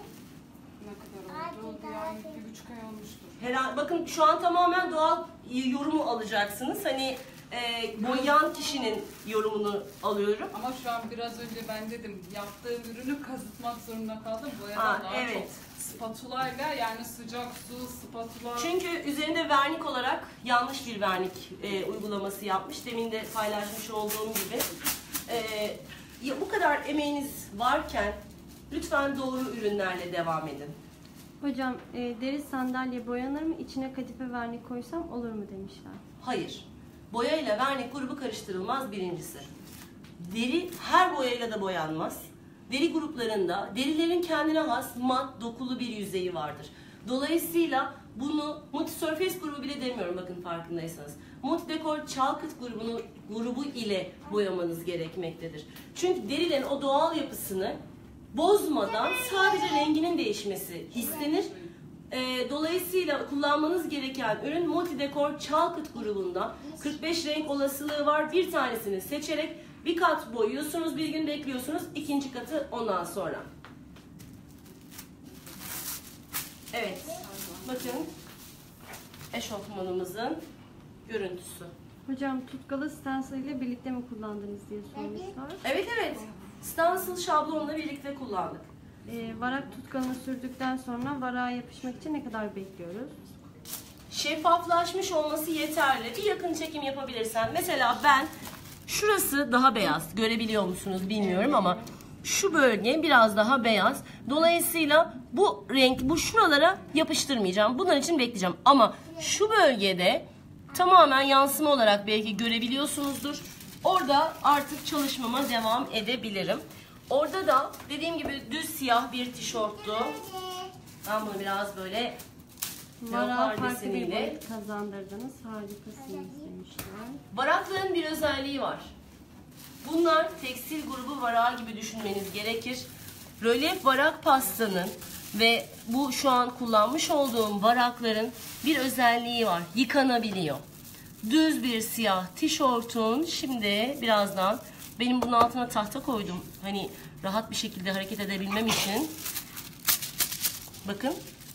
[SPEAKER 3] Ne kadar oldu? Yani bir buçuk ay olmuştur.
[SPEAKER 1] Herhalde, bakın şu an tamamen doğal yorumu alacaksınız. Hani e, boyayan kişinin yorumunu alıyorum.
[SPEAKER 3] Ama şu an biraz önce ben dedim yaptığım ürünü kazıtmak zorunda kaldım. Boyadan
[SPEAKER 1] Ha,
[SPEAKER 3] daha
[SPEAKER 1] evet.
[SPEAKER 3] çok spatulayla yani sıcak su, spatula.
[SPEAKER 1] Çünkü üzerinde vernik olarak yanlış bir vernik e, uygulaması yapmış. Demin de paylaşmış olduğum gibi. E, ya bu kadar emeğiniz varken lütfen doğru ürünlerle devam edin.
[SPEAKER 4] Hocam e, deri sandalye boyanır mı? İçine kadife vernik koysam olur mu demişler.
[SPEAKER 1] Hayır. Boyayla vernik grubu karıştırılmaz birincisi. Deri her boyayla da boyanmaz. Deri gruplarında derilerin kendine has mat dokulu bir yüzeyi vardır. Dolayısıyla bunu Multisurface grubu bile demiyorum bakın farkındaysanız. Multidecor Chalkit grubunu, grubu ile boyamanız gerekmektedir. Çünkü derilerin o doğal yapısını bozmadan sadece renginin değişmesi istenir. E, dolayısıyla kullanmanız gereken ürün Multidecor Chalkit grubunda kırk beş renk olasılığı var. Bir tanesini seçerek bir kat boyuyorsunuz, bir gün bekliyorsunuz, ikinci katı ondan sonra. Evet, bakın eşofmanımızın görüntüsü.
[SPEAKER 4] Hocam tutkalı stencil ile birlikte mi kullandınız diye sormuşlar.
[SPEAKER 1] Evet evet, stencil şablonla birlikte kullandık.
[SPEAKER 4] E, varak tutkalını sürdükten sonra varağa yapışmak için ne kadar bekliyoruz?
[SPEAKER 1] Şeffaflaşmış olması yeterli. Bir yakın çekim yapabilirsen. Mesela ben, şurası daha beyaz. Görebiliyor musunuz bilmiyorum ama şu bölge biraz daha beyaz. Dolayısıyla bu renk, bu şuralara yapıştırmayacağım. Bunun için bekleyeceğim. Ama şu bölgede tamamen yansıma olarak belki görebiliyorsunuzdur. Orada artık çalışmama devam edebilirim. Orada da dediğim gibi düz siyah bir tişörttü. Ben bunu biraz böyle
[SPEAKER 4] Varağa
[SPEAKER 1] leopar
[SPEAKER 4] farklı bir
[SPEAKER 1] deseniyle.
[SPEAKER 4] boyut kazandırdınız. Harikasınız demişler.
[SPEAKER 1] Varakların bir özelliği var. Bunlar tekstil grubu varağı gibi düşünmeniz gerekir. Rölyef varak pastanın ve bu şu an kullanmış olduğum varakların bir özelliği var. Yıkanabiliyor. Düz bir siyah tişörtün şimdi birazdan benim bunun altına tahta koydum. Hani rahat bir şekilde hareket edebilmem için. Bakın.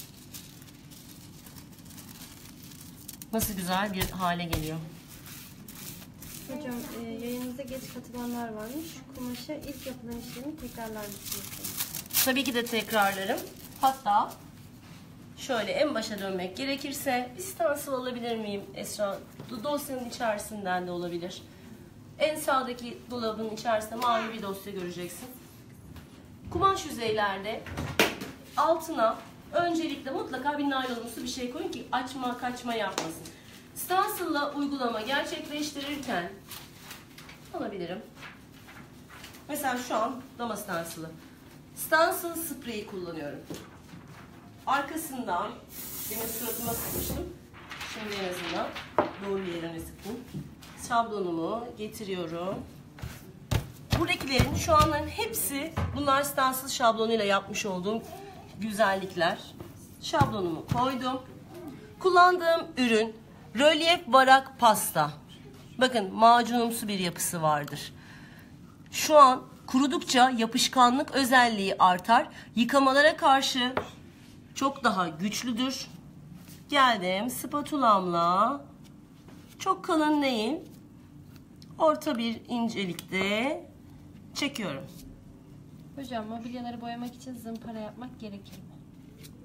[SPEAKER 1] Nasıl güzel bir hale geliyor.
[SPEAKER 4] Hocam e, yayınınıza geç katılanlar varmış. Kumaşa ilk yapılan işlemi tekrarlar mısınız?
[SPEAKER 1] Tabii ki de tekrarlarım. Hatta şöyle en başa dönmek gerekirse bir stencil alabilir miyim Esra? Dosyanın içerisinden de olabilir. En sağdaki dolabın içerisinde mavi bir dosya göreceksin. Kumaş yüzeylerde altına öncelikle mutlaka bir naylonumsu bir şey koyun ki açma kaçma yapmasın. Stencil'la uygulama gerçekleştirirken alabilirim. Mesela şu an dama stencil'ı. Stencil spreyi kullanıyorum. Arkasından demin suratıma sıkmıştım. Şimdi en azından doğru yerine sıktım. Şablonumu getiriyorum. Buradakilerin şu anların hepsi bunlar stencil şablonuyla yapmış olduğum güzellikler. Şablonumu koydum. Kullandığım ürün rölyef varak pasta. Bakın macunumsu bir yapısı vardır. Şu an kurudukça yapışkanlık özelliği artar. Yıkamalara karşı çok daha güçlüdür. Geldim spatulamla çok kalın değil, orta bir incelikte çekiyorum.
[SPEAKER 4] Hocam mobilyaları boyamak için zımpara yapmak gerekir mi?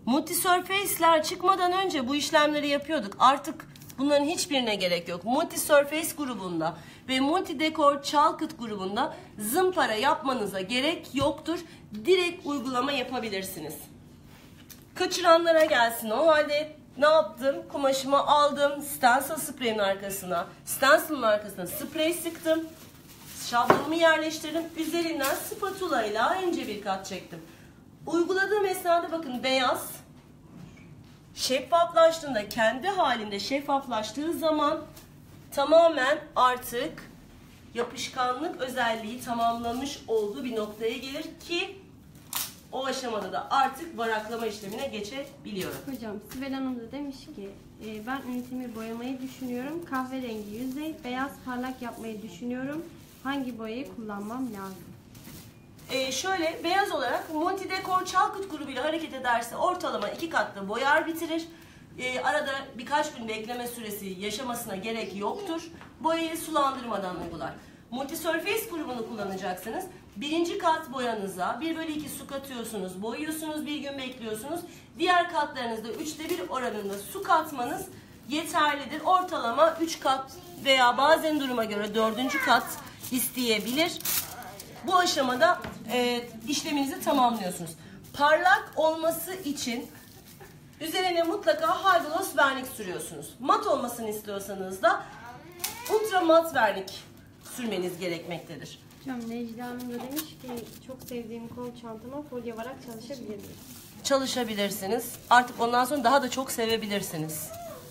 [SPEAKER 1] Multisurface'ler çıkmadan önce bu işlemleri yapıyorduk. Artık bunların hiçbirine gerek yok. Multisurface grubunda ve Multidecor Chalkit grubunda zımpara yapmanıza gerek yoktur. Direkt uygulama yapabilirsiniz. Kaçıranlara gelsin. O halde ne yaptım? Kumaşımı aldım. Stencil spreyin arkasına, stencil'ın arkasına sprey sıktım. Şablonu yerleştirdim. Üzerinden spatula ile ince bir kat çektim. Uyguladığım esnada bakın beyaz şeffaflaştığında, kendi halinde şeffaflaştığı zaman tamamen artık yapışkanlık özelliği tamamlamış olduğu bir noktaya gelir ki o aşamada da artık varaklama işlemine geçebiliyorum.
[SPEAKER 4] Hocam Sibel Hanım da demiş ki e, ben ünitemi boyamayı düşünüyorum. Kahverengi yüzey, beyaz parlak yapmayı düşünüyorum. Hangi boyayı kullanmam lazım?
[SPEAKER 1] Ee, şöyle beyaz olarak Multidecor Chalkit grubuyla hareket ederse ortalama iki katlı boyar bitirir. Ee, arada birkaç gün bekleme süresi yaşamasına gerek yoktur. Boyayı sulandırmadan uygular. Multisurface grubunu kullanacaksınız. Birinci kat boyanıza bir bölü iki su katıyorsunuz, boyuyorsunuz, bir gün bekliyorsunuz. Diğer katlarınızda üçte bir oranında su katmanız yeterlidir. Ortalama üç kat veya bazen duruma göre dördüncü kat isteyebilir. Bu aşamada e, işleminizi tamamlıyorsunuz. Parlak olması için üzerine mutlaka hydrolos vernik sürüyorsunuz. Mat olmasını istiyorsanız da ultra mat vernik sürmeniz gerekmektedir.
[SPEAKER 4] Hocam Necla Hanım da demiş ki çok sevdiğim kol çantama folyo varak çalışabilir miyim?
[SPEAKER 1] Çalışabilirsiniz. Artık ondan sonra daha da çok sevebilirsiniz.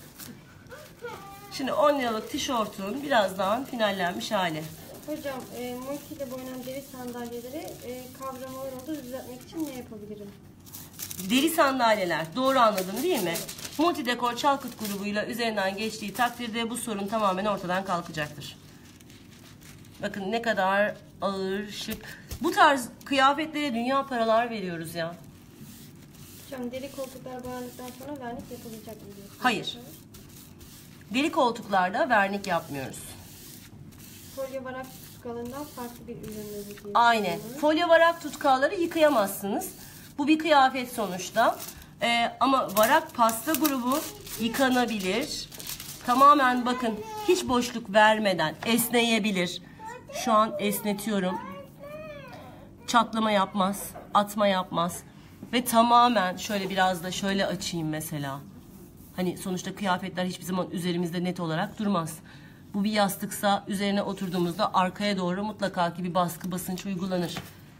[SPEAKER 1] Şimdi on liralık tişörtün birazdan finallenmiş hali.
[SPEAKER 4] Hocam e, multi ile boyanan deri sandalyeleri e, kavramalar oldu düzeltmek için ne yapabilirim?
[SPEAKER 1] Deri sandalyeler. Doğru anladın değil mi? Multidecor Chalkit grubuyla üzerinden geçtiği takdirde bu sorun tamamen ortadan kalkacaktır. Bakın ne kadar ağır, şık. Bu tarz kıyafetlere dünya paralar veriyoruz ya.
[SPEAKER 4] Hocam deri koltuklar boyandıktan sonra vernik yapılacak mı diyorsunuz?
[SPEAKER 1] Hayır. Deri koltuklarda vernik yapmıyoruz.
[SPEAKER 4] Folyo varak tutkalından farklı bir ürün mü?
[SPEAKER 1] Aynen. Folyo varak tutkalları yıkayamazsınız. Bu bir kıyafet sonuçta. Ee, ama varak pasta grubu yıkanabilir. Tamamen bakın hiç boşluk vermeden esneyebilir. Şu an esnetiyorum. Çatlama yapmaz, atma yapmaz. Ve tamamen şöyle biraz da şöyle açayım mesela. Hani sonuçta kıyafetler hiçbir zaman üzerimizde net olarak durmaz. Bu bir yastıksa üzerine oturduğumuzda arkaya doğru mutlaka ki bir baskı basınç uygulanır.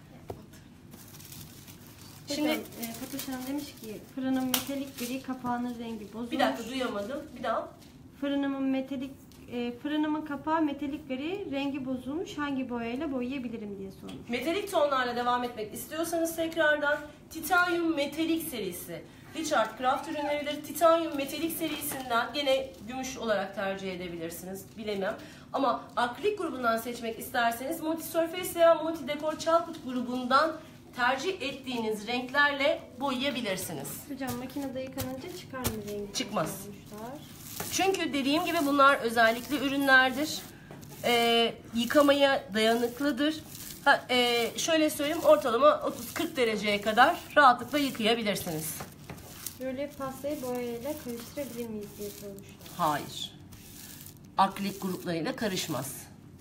[SPEAKER 4] Şimdi e, Fatoş Hanım demiş ki fırınım metalik gri, kapağının rengi bozulmuş.
[SPEAKER 1] Bir dakika duyamadım. Bir daha.
[SPEAKER 4] Fırınımın metalik e, fırınımın kapağı metalik gri, rengi bozulmuş. Hangi boyayla boyayabilirim diye sormuş.
[SPEAKER 1] Metalik tonlarla devam etmek istiyorsanız tekrardan Titanium Metalik serisi. Richard Craft ürünleridir. Titanium Metalik serisinden gene gümüş olarak tercih edebilirsiniz. Bilemem. Ama akrilik grubundan seçmek isterseniz Multisurface veya Multidecor Chalkit grubundan tercih ettiğiniz renklerle boyayabilirsiniz.
[SPEAKER 4] Hocam makinede yıkanınca çıkar mı rengi?
[SPEAKER 1] Çıkmaz.
[SPEAKER 4] Sormuşlar.
[SPEAKER 1] Çünkü dediğim gibi bunlar özellikle ürünlerdir. Ee, yıkamaya dayanıklıdır. Ha, e, şöyle söyleyeyim, ortalama otuz kırk dereceye kadar rahatlıkla yıkayabilirsiniz.
[SPEAKER 4] Böyle pastayı boyayla karıştırabilir miyiz diye sormuşlar.
[SPEAKER 1] Hayır. Akrilik gruplarıyla karışmaz.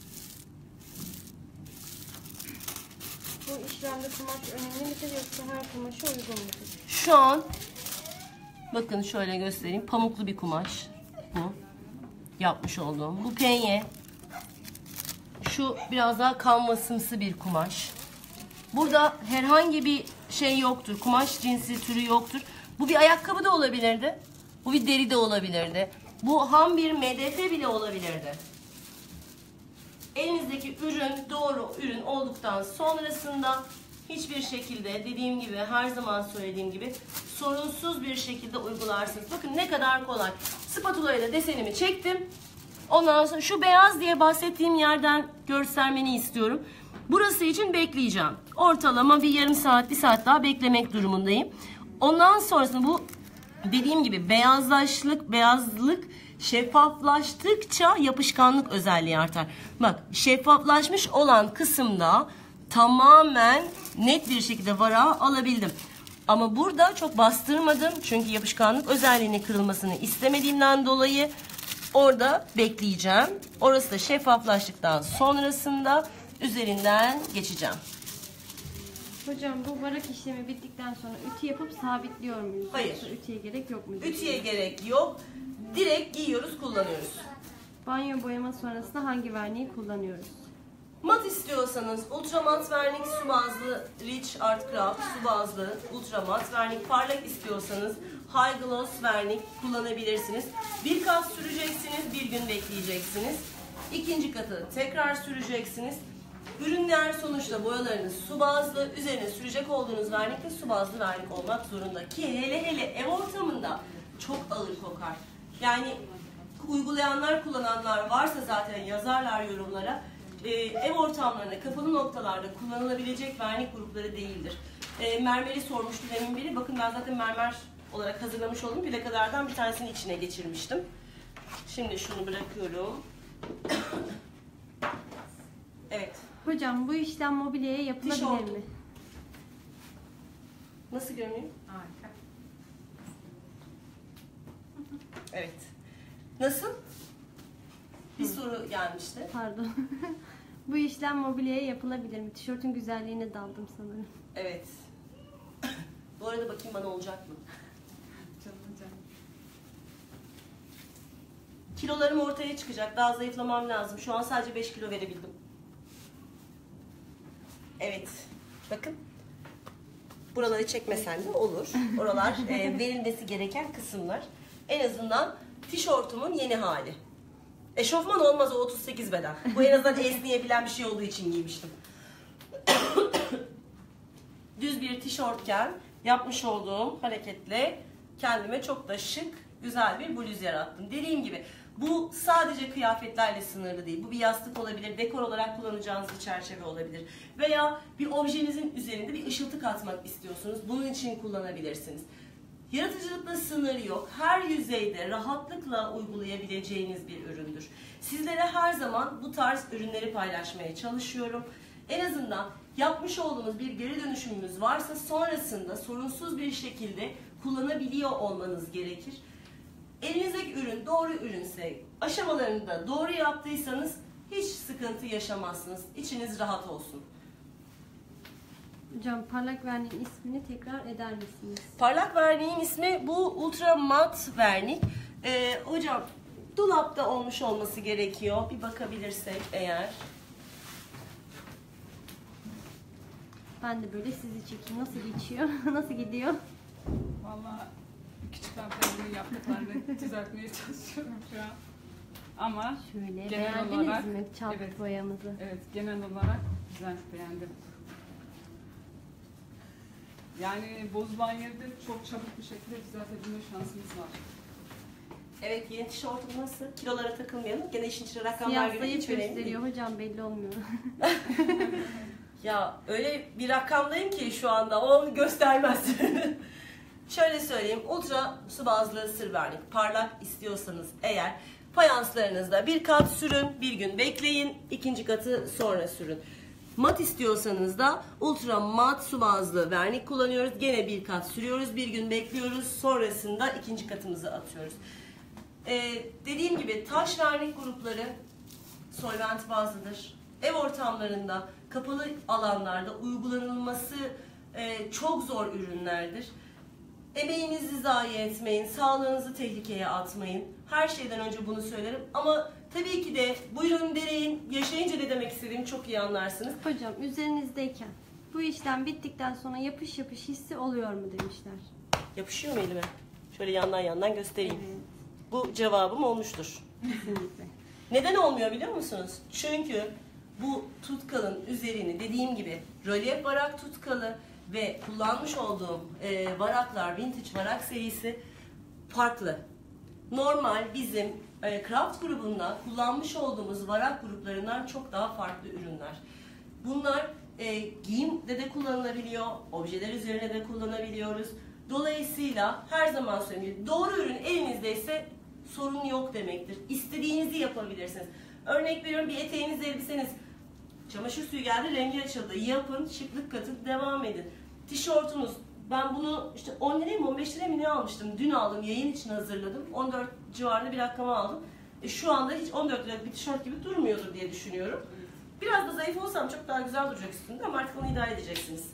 [SPEAKER 4] Bu işlemde kumaş önemli midir yoksa her kumaşa uygun mudur?
[SPEAKER 1] Şu an bakın şöyle göstereyim. Pamuklu bir kumaş bu. Yapmış olduğum. Bu penye. Şu biraz daha kanvasımsı bir kumaş. Burada herhangi bir şey yoktur. Kumaş cinsi türü yoktur. Bu bir ayakkabı da olabilirdi. Bu bir deri de olabilirdi. Bu ham bir M D F bile olabilirdi. Elinizdeki ürün doğru ürün olduktan sonrasında hiçbir şekilde dediğim gibi her zaman söylediğim gibi sorunsuz bir şekilde uygularsınız. Bakın ne kadar kolay. Spatula ile desenimi çektim. Ondan sonra şu beyaz diye bahsettiğim yerden göstermeni istiyorum. Burası için bekleyeceğim. Ortalama bir yarım saat, bir saat daha beklemek durumundayım. Ondan sonrasında bu dediğim gibi beyazlaşlık, beyazlık şeffaflaştıkça yapışkanlık özelliği artar. Bak şeffaflaşmış olan kısımda tamamen net bir şekilde varağı alabildim. Ama burada çok bastırmadım. Çünkü yapışkanlık özelliğinin kırılmasını istemediğimden dolayı orada bekleyeceğim. Orası da şeffaflaştıktan sonrasında üzerinden geçeceğim.
[SPEAKER 4] Hocam bu varak işlemi bittikten sonra ütü yapıp sabitliyor muyuz?
[SPEAKER 1] Hayır.
[SPEAKER 4] Yoksa ütüye gerek yok mu?
[SPEAKER 1] Ütüye gerek yok. Direkt giyiyoruz, kullanıyoruz.
[SPEAKER 4] Banyo boyama sonrasında hangi verniği kullanıyoruz?
[SPEAKER 1] Mat istiyorsanız ultra mat vernik, su bazlı Rich Art Craft su bazlı ultra mat vernik, parlak istiyorsanız High Gloss vernik kullanabilirsiniz. Bir kat süreceksiniz, bir gün bekleyeceksiniz. İkinci katı tekrar süreceksiniz. Ürünler sonuçta boyalarınız su bazlı, üzerine sürecek olduğunuz vernik de su bazlı vernik olmak zorunda. Ki hele hele ev ortamında çok ağır kokar. Yani uygulayanlar, kullananlar varsa zaten yazarlar yorumlara. Ee, ev ortamlarında, kapalı noktalarda kullanılabilecek vernik grupları değildir. Ee, mermeri sormuştu demin biri. Bakın ben zaten mermer olarak hazırlamış oldum. Plakalardan bir tanesini içine geçirmiştim. Şimdi şunu bırakıyorum. Evet.
[SPEAKER 4] Hocam bu işlem mobilyaya yapılabilir
[SPEAKER 1] Tişört.
[SPEAKER 4] mi?
[SPEAKER 1] Nasıl görünüyor?
[SPEAKER 2] Harika.
[SPEAKER 1] Evet. Nasıl? Bir soru gelmişti.
[SPEAKER 4] Pardon. Bu işlem mobilyaya yapılabilir mi? Tişörtün güzelliğine daldım sanırım.
[SPEAKER 1] Evet. Bu arada bakayım bana olacak mı?
[SPEAKER 3] Canım canım.
[SPEAKER 1] Kilolarım ortaya çıkacak. Daha zayıflamam lazım. Şu an sadece beş kilo verebildim. Evet. Bakın. Buraları çekmesen de olur. Oralar e, verilmesi gereken kısımlar. En azından tişörtümün yeni hali. Eşofman olmaz o otuz sekiz beden. Bu en azından esneyebilen bir şey olduğu için giymiştim. Düz bir tişörtken yapmış olduğum hareketle kendime çok da şık, güzel bir bluz yarattım. Dediğim gibi bu sadece kıyafetlerle sınırlı değil. Bu bir yastık olabilir, dekor olarak kullanacağınız bir çerçeve olabilir. Veya bir objenizin üzerinde bir ışıltı katmak istiyorsunuz. Bunun için kullanabilirsiniz. Yaratıcılıkla sınır yok. Her yüzeyde rahatlıkla uygulayabileceğiniz bir üründür. Sizlere her zaman bu tarz ürünleri paylaşmaya çalışıyorum. En azından yapmış olduğunuz bir geri dönüşümümüz varsa sonrasında sorunsuz bir şekilde kullanabiliyor olmanız gerekir. Elinizdeki ürün doğru ürünse, aşamalarını da doğru yaptıysanız hiç sıkıntı yaşamazsınız. İçiniz rahat olsun.
[SPEAKER 4] Hocam parlak verniğin ismini tekrar eder misiniz?
[SPEAKER 1] Parlak verniğin ismi bu ultra mat vernik. Ee, hocam dolapta olmuş olması gerekiyor. Bir bakabilirsek eğer.
[SPEAKER 4] Ben de böyle sizi çekeyim. Nasıl geçiyor? Nasıl gidiyor?
[SPEAKER 3] Vallahi küçükten kendimi yaptıklarını düzeltmeye çalışıyorum şu an. Ama
[SPEAKER 4] Şöyle
[SPEAKER 3] genel
[SPEAKER 4] beğendiniz
[SPEAKER 3] olarak,
[SPEAKER 4] mi çap
[SPEAKER 3] evet,
[SPEAKER 4] boyamızı?
[SPEAKER 3] evet genel olarak güzel, beğendim. Yani bozulan yerde çok çabuk bir şekilde düzeltebilme şansımız var.
[SPEAKER 1] Evet, yeni tişörtüm nasıl? Kilolara takılmayalım. Gene işin içine rakamlar
[SPEAKER 4] Siyah
[SPEAKER 1] giriyor.
[SPEAKER 4] zayıf
[SPEAKER 1] Hiç önemli değil.
[SPEAKER 4] gösteriyor hocam, belli olmuyor.
[SPEAKER 1] Ya öyle bir rakamdayım ki şu anda o göstermez. Şöyle söyleyeyim, ultra su bazlı sır vernik parlak istiyorsanız eğer fayanslarınızda bir kat sürün, bir gün bekleyin, ikinci katı sonra sürün. Mat istiyorsanız da ultra mat su bazlı vernik kullanıyoruz. Gene bir kat sürüyoruz, bir gün bekliyoruz, sonrasında ikinci katımızı atıyoruz. Ee, dediğim gibi taş vernik grupları solvent bazlıdır. Ev ortamlarında, kapalı alanlarda uygulanılması e, çok zor ürünlerdir. Emeğinizi zayi etmeyin, sağlığınızı tehlikeye atmayın. Her şeyden önce bunu söylerim. Ama tabii ki de buyurun deneyin, yaşayınca ne demek istediğimi çok iyi anlarsınız.
[SPEAKER 4] Hocam üzerinizdeyken bu işlem bittikten sonra yapış yapış hissi oluyor mu demişler.
[SPEAKER 1] Yapışıyor mu elime? Şöyle yandan yandan göstereyim.
[SPEAKER 4] Evet,
[SPEAKER 1] Bu cevabım olmuştur.
[SPEAKER 4] kesinlikle.
[SPEAKER 1] Neden olmuyor biliyor musunuz? Çünkü bu tutkalın üzerini dediğim gibi rölyef varak tutkalı ve kullanmış olduğum e, varaklar, vintage varak serisi farklı. Normal bizim e, craft grubunda kullanmış olduğumuz varak gruplarından çok daha farklı ürünler. Bunlar e, giyimde de kullanılabiliyor, objeler üzerine de kullanabiliyoruz. Dolayısıyla her zaman söylüyorum, doğru ürün elinizdeyse sorun yok demektir. İstediğinizi yapabilirsiniz. Örnek veriyorum, bir eteğiniz, elbiseniz, çamaşır suyu geldi, rengi açıldı. Yapın, şıklık katın, devam edin. Tişörtünüz Ben bunu işte on liraya mı on beş liraya mı ne almıştım? Dün aldım, yayın için hazırladım. on dört civarında bir rakama aldım. E, şu anda hiç on dört liralık bir tişört gibi durmuyordur diye düşünüyorum. Biraz da zayıf olsam çok daha güzel duracak üstünde ama artık onu idare edeceksiniz.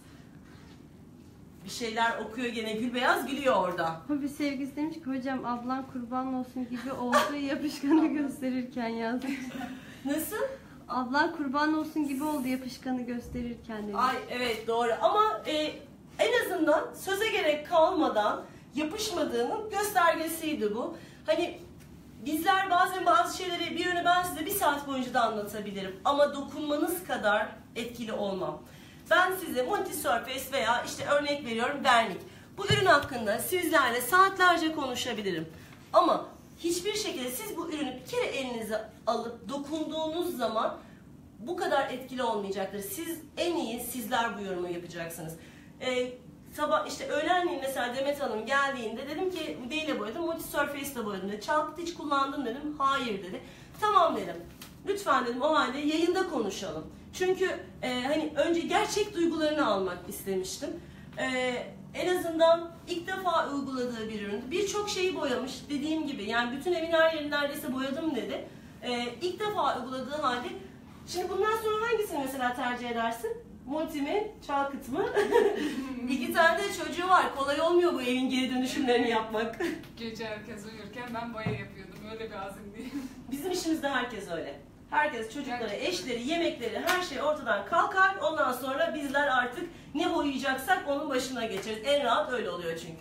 [SPEAKER 1] Bir şeyler okuyor gene, Gülbeyaz gülüyor orada.
[SPEAKER 4] Hobi sevgisi demiş ki hocam ablan kurban olsun gibi oldu yapışkanı gösterirken yazmış.
[SPEAKER 1] Nasıl?
[SPEAKER 4] Ablan kurban olsun gibi oldu yapışkanı gösterirken demiş.
[SPEAKER 1] Ay evet doğru ama e, en azından söze gerek kalmadan yapışmadığının göstergesiydi bu. Hani bizler bazen bazı şeyleri bir yönü ben size bir saat boyunca da anlatabilirim ama dokunmanız kadar etkili olmam. Ben size multi-surface veya işte örnek veriyorum vernik. Bu ürün hakkında sizlerle saatlerce konuşabilirim. Ama hiçbir şekilde siz bu ürünü bir kere elinize alıp dokunduğunuz zaman bu kadar etkili olmayacaktır. Siz en iyi sizler bu yorumu yapacaksınız. Ee, sabah işte öğlenleyin mesela Demet Hanım geldiğinde dedim ki neyle boyadım? Multi-surface ile boyadım dedi. Chalk'ta hiç kullandın dedim. Hayır dedi. Tamam dedim. Lütfen dedim o halde yayında konuşalım. Çünkü e, hani önce gerçek duygularını almak istemiştim. E, en azından ilk defa uyguladığı bir ürün. Birçok şeyi boyamış dediğim gibi. Yani bütün evin her yerini neredeyse boyadım dedi. E, ilk defa uyguladığı halde. Şimdi bundan sonra hangisini mesela tercih edersin? Multi mi? Çalkıt mı? İki tane de çocuğu var. Kolay olmuyor bu evin geri dönüşümlerini yapmak.
[SPEAKER 3] Gece herkes uyurken ben boya yapıyordum. Öyle bir azimliyim.
[SPEAKER 1] Bizim işimizde herkes öyle. Herkes çocukları, eşleri, yemekleri, her şey ortadan kalkar. Ondan sonra bizler artık ne boyayacaksak onun başına geçeriz. En rahat öyle oluyor çünkü.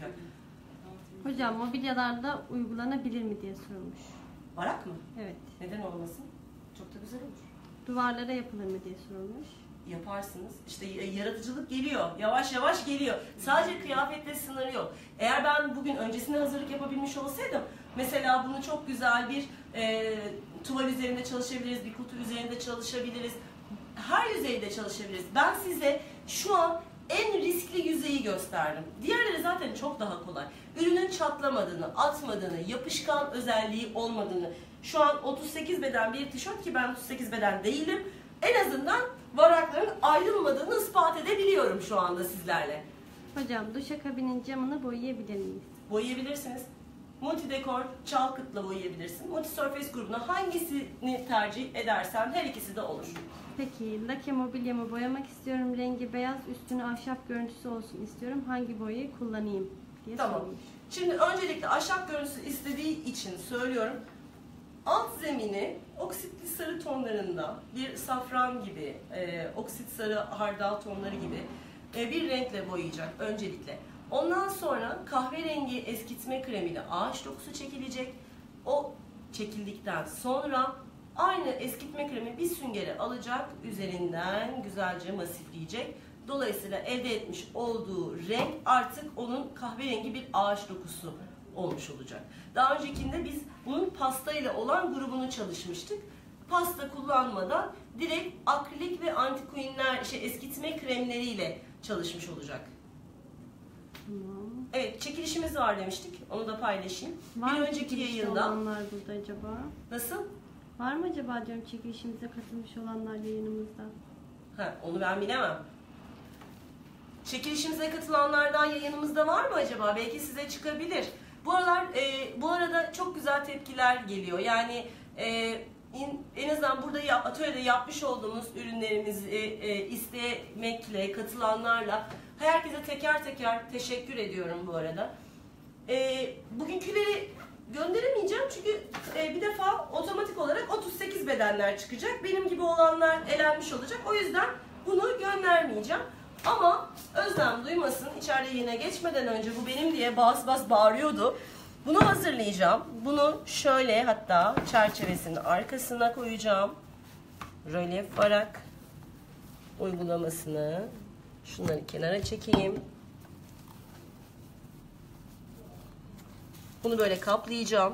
[SPEAKER 4] Hocam mobilyalarda uygulanabilir mi diye sormuş.
[SPEAKER 1] Varak mı?
[SPEAKER 4] Evet.
[SPEAKER 1] Neden olmasın? Çok da güzel olur.
[SPEAKER 4] Duvarlara yapılır mı diye sormuş.
[SPEAKER 1] Yaparsınız. İşte yaratıcılık geliyor. Yavaş yavaş geliyor. Sadece kıyafetle sınırı yok. Eğer ben bugün öncesinde hazırlık yapabilmiş olsaydım mesela bunu çok güzel bir e, tuval üzerinde çalışabiliriz, bir kutu üzerinde çalışabiliriz. Her yüzeyde çalışabiliriz. Ben size şu an en riskli yüzeyi gösterdim. Diğerleri zaten çok daha kolay. Ürünün çatlamadığını, atmadığını, yapışkan özelliği olmadığını. Şu an otuz sekiz beden bir tişört ki ben otuz sekiz beden değilim. En azından varakların ayrılmadığını ispat edebiliyorum şu anda sizlerle.
[SPEAKER 4] Hocam duşakabinin camını boyayabilir miyiz?
[SPEAKER 1] Boyayabilirsiniz. Multi dekor Çalkıt'la boyayabilirsin. Multi Surface grubuna hangisini tercih edersen her ikisi de olur.
[SPEAKER 4] Peki lake mobilyamı boyamak istiyorum. Rengi beyaz, üstüne ahşap görüntüsü olsun istiyorum. Hangi boyayı kullanayım diye
[SPEAKER 1] Tamam.
[SPEAKER 4] sormuş.
[SPEAKER 1] Şimdi öncelikle ahşap görüntüsü istediği için söylüyorum. Alt zemini oksitli sarı tonlarında bir safran gibi, e, oksit sarı hardal tonları gibi e, bir renkle boyayacak öncelikle. Ondan sonra kahverengi eskitme kremiyle ağaç dokusu çekilecek. O çekildikten sonra aynı eskitme kremi bir süngere alacak, üzerinden güzelce masifleyecek. Dolayısıyla elde etmiş olduğu renk artık onun kahverengi bir ağaç dokusu olmuş olacak. Daha öncekinde biz bunun pasta ile olan grubunu çalışmıştık. Pasta kullanmadan direkt akrilik ve antikuinler, şey eskitme kremleriyle çalışmış olacak.
[SPEAKER 4] Tamam.
[SPEAKER 1] Evet, çekilişimiz var demiştik. Onu da paylaşayım.
[SPEAKER 4] Var
[SPEAKER 1] bir
[SPEAKER 4] mı
[SPEAKER 1] önceki
[SPEAKER 4] çekilişte
[SPEAKER 1] yayında.
[SPEAKER 4] olanlar burada acaba?
[SPEAKER 1] Nasıl?
[SPEAKER 4] Var mı acaba diyorum çekilişimize katılmış olanlar yayınımızda?
[SPEAKER 1] Ha, onu ben bilemem. Çekilişimize katılanlardan yayınımızda var mı acaba? Belki size çıkabilir. Bu aralar, e, bu arada çok güzel tepkiler geliyor. Yani e, in, en azından burada ya, atölyede yapmış olduğumuz ürünlerimizi e, e, istemekle, katılanlarla herkese teker teker teşekkür ediyorum bu arada. E, bugünküleri gönderemeyeceğim çünkü e, bir defa otomatik olarak otuz sekiz bedenler çıkacak. Benim gibi olanlar elenmiş olacak. O yüzden bunu göndermeyeceğim. Ama özlem duymasın, içeride yine geçmeden önce bu benim diye bas bas bağırıyordu. Bunu hazırlayacağım. Bunu şöyle hatta çerçevesinin arkasına koyacağım. Rölyef varak uygulamasını şunları kenara çekeyim. Bunu böyle kaplayacağım.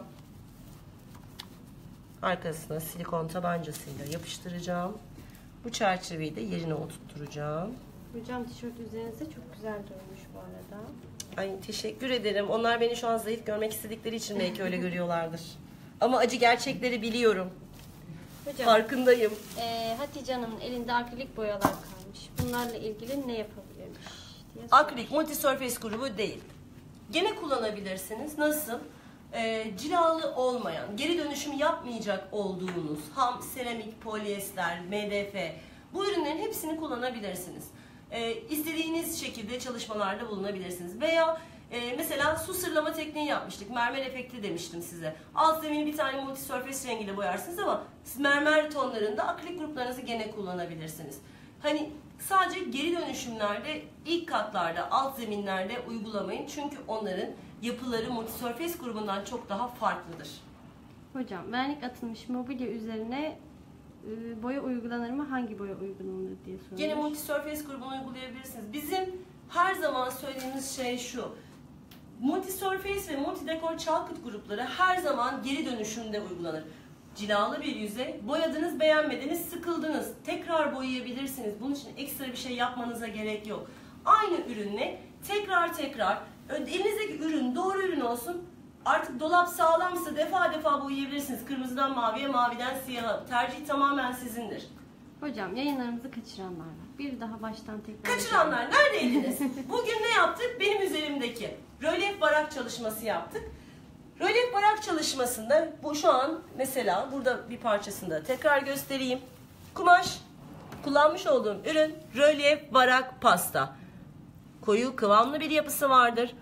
[SPEAKER 1] Arkasına silikon tabancasıyla yapıştıracağım. Bu çerçeveyi de yerine oturtturacağım.
[SPEAKER 4] Hocam tişört üzerinize çok güzel durmuş bu arada.
[SPEAKER 1] Ay teşekkür ederim. Onlar beni şu an zayıf görmek istedikleri için belki öyle görüyorlardır. Ama acı gerçekleri biliyorum.
[SPEAKER 4] Hocam
[SPEAKER 1] Farkındayım.
[SPEAKER 4] e, Hatice Hanım'ın elinde akrilik boyalar kalmış. Bunlarla ilgili ne yapabilirmiş diye.
[SPEAKER 1] Akrilik multi surface grubu değil. Gene kullanabilirsiniz. Nasıl? Ee, cilalı olmayan, geri dönüşüm yapmayacak olduğunuz ham, seramik, polyester, M D F bu ürünlerin hepsini kullanabilirsiniz. Ee, istediğiniz şekilde çalışmalarda bulunabilirsiniz. Veya e, mesela su sırlama tekniği yapmıştık. Mermer efekti demiştim size. Alt zemini bir tane multi surface rengiyle boyarsınız ama siz mermer tonlarında akrilik gruplarınızı gene kullanabilirsiniz. Hani sadece geri dönüşümlerde, ilk katlarda, alt zeminlerde uygulamayın. Çünkü onların yapıları multisurface grubundan çok daha farklıdır.
[SPEAKER 4] Hocam, vernik atılmış mobilya üzerine e, boya uygulanır mı? Hangi boya uygulanır diye soruyor.
[SPEAKER 1] Gene multisurface grubunu uygulayabilirsiniz. Bizim her zaman söylediğimiz şey şu. Multisurface ve multidekor çalkıt grupları her zaman geri dönüşümde uygulanır. Cilalı bir yüzey, boyadınız, beğenmediniz, sıkıldınız. Tekrar boyayabilirsiniz. Bunun için ekstra bir şey yapmanıza gerek yok. Aynı ürünle tekrar tekrar, elinizdeki ürün doğru ürün olsun. Artık dolap sağlamsa defa defa boyayabilirsiniz. Kırmızıdan maviye, maviden siyaha. Tercih tamamen sizindir.
[SPEAKER 4] Hocam, yayınlarımızı kaçıranlar var. Bir daha baştan tekrar...
[SPEAKER 1] Kaçıranlar neredeydiniz? Bugün ne yaptık? Benim üzerimdeki rölyef varak çalışması yaptık. Rölyef varak çalışmasında bu şu an mesela burada bir parçasında tekrar göstereyim. Kumaş, kullanmış olduğum ürün rölyef varak pasta. Koyu kıvamlı bir yapısı vardır.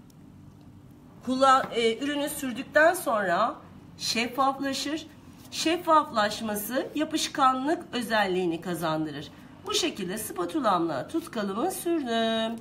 [SPEAKER 1] Kula, e, ürünü sürdükten sonra şeffaflaşır. Şeffaflaşması yapışkanlık özelliğini kazandırır. Bu şekilde spatulamla tutkalımı sürdüm.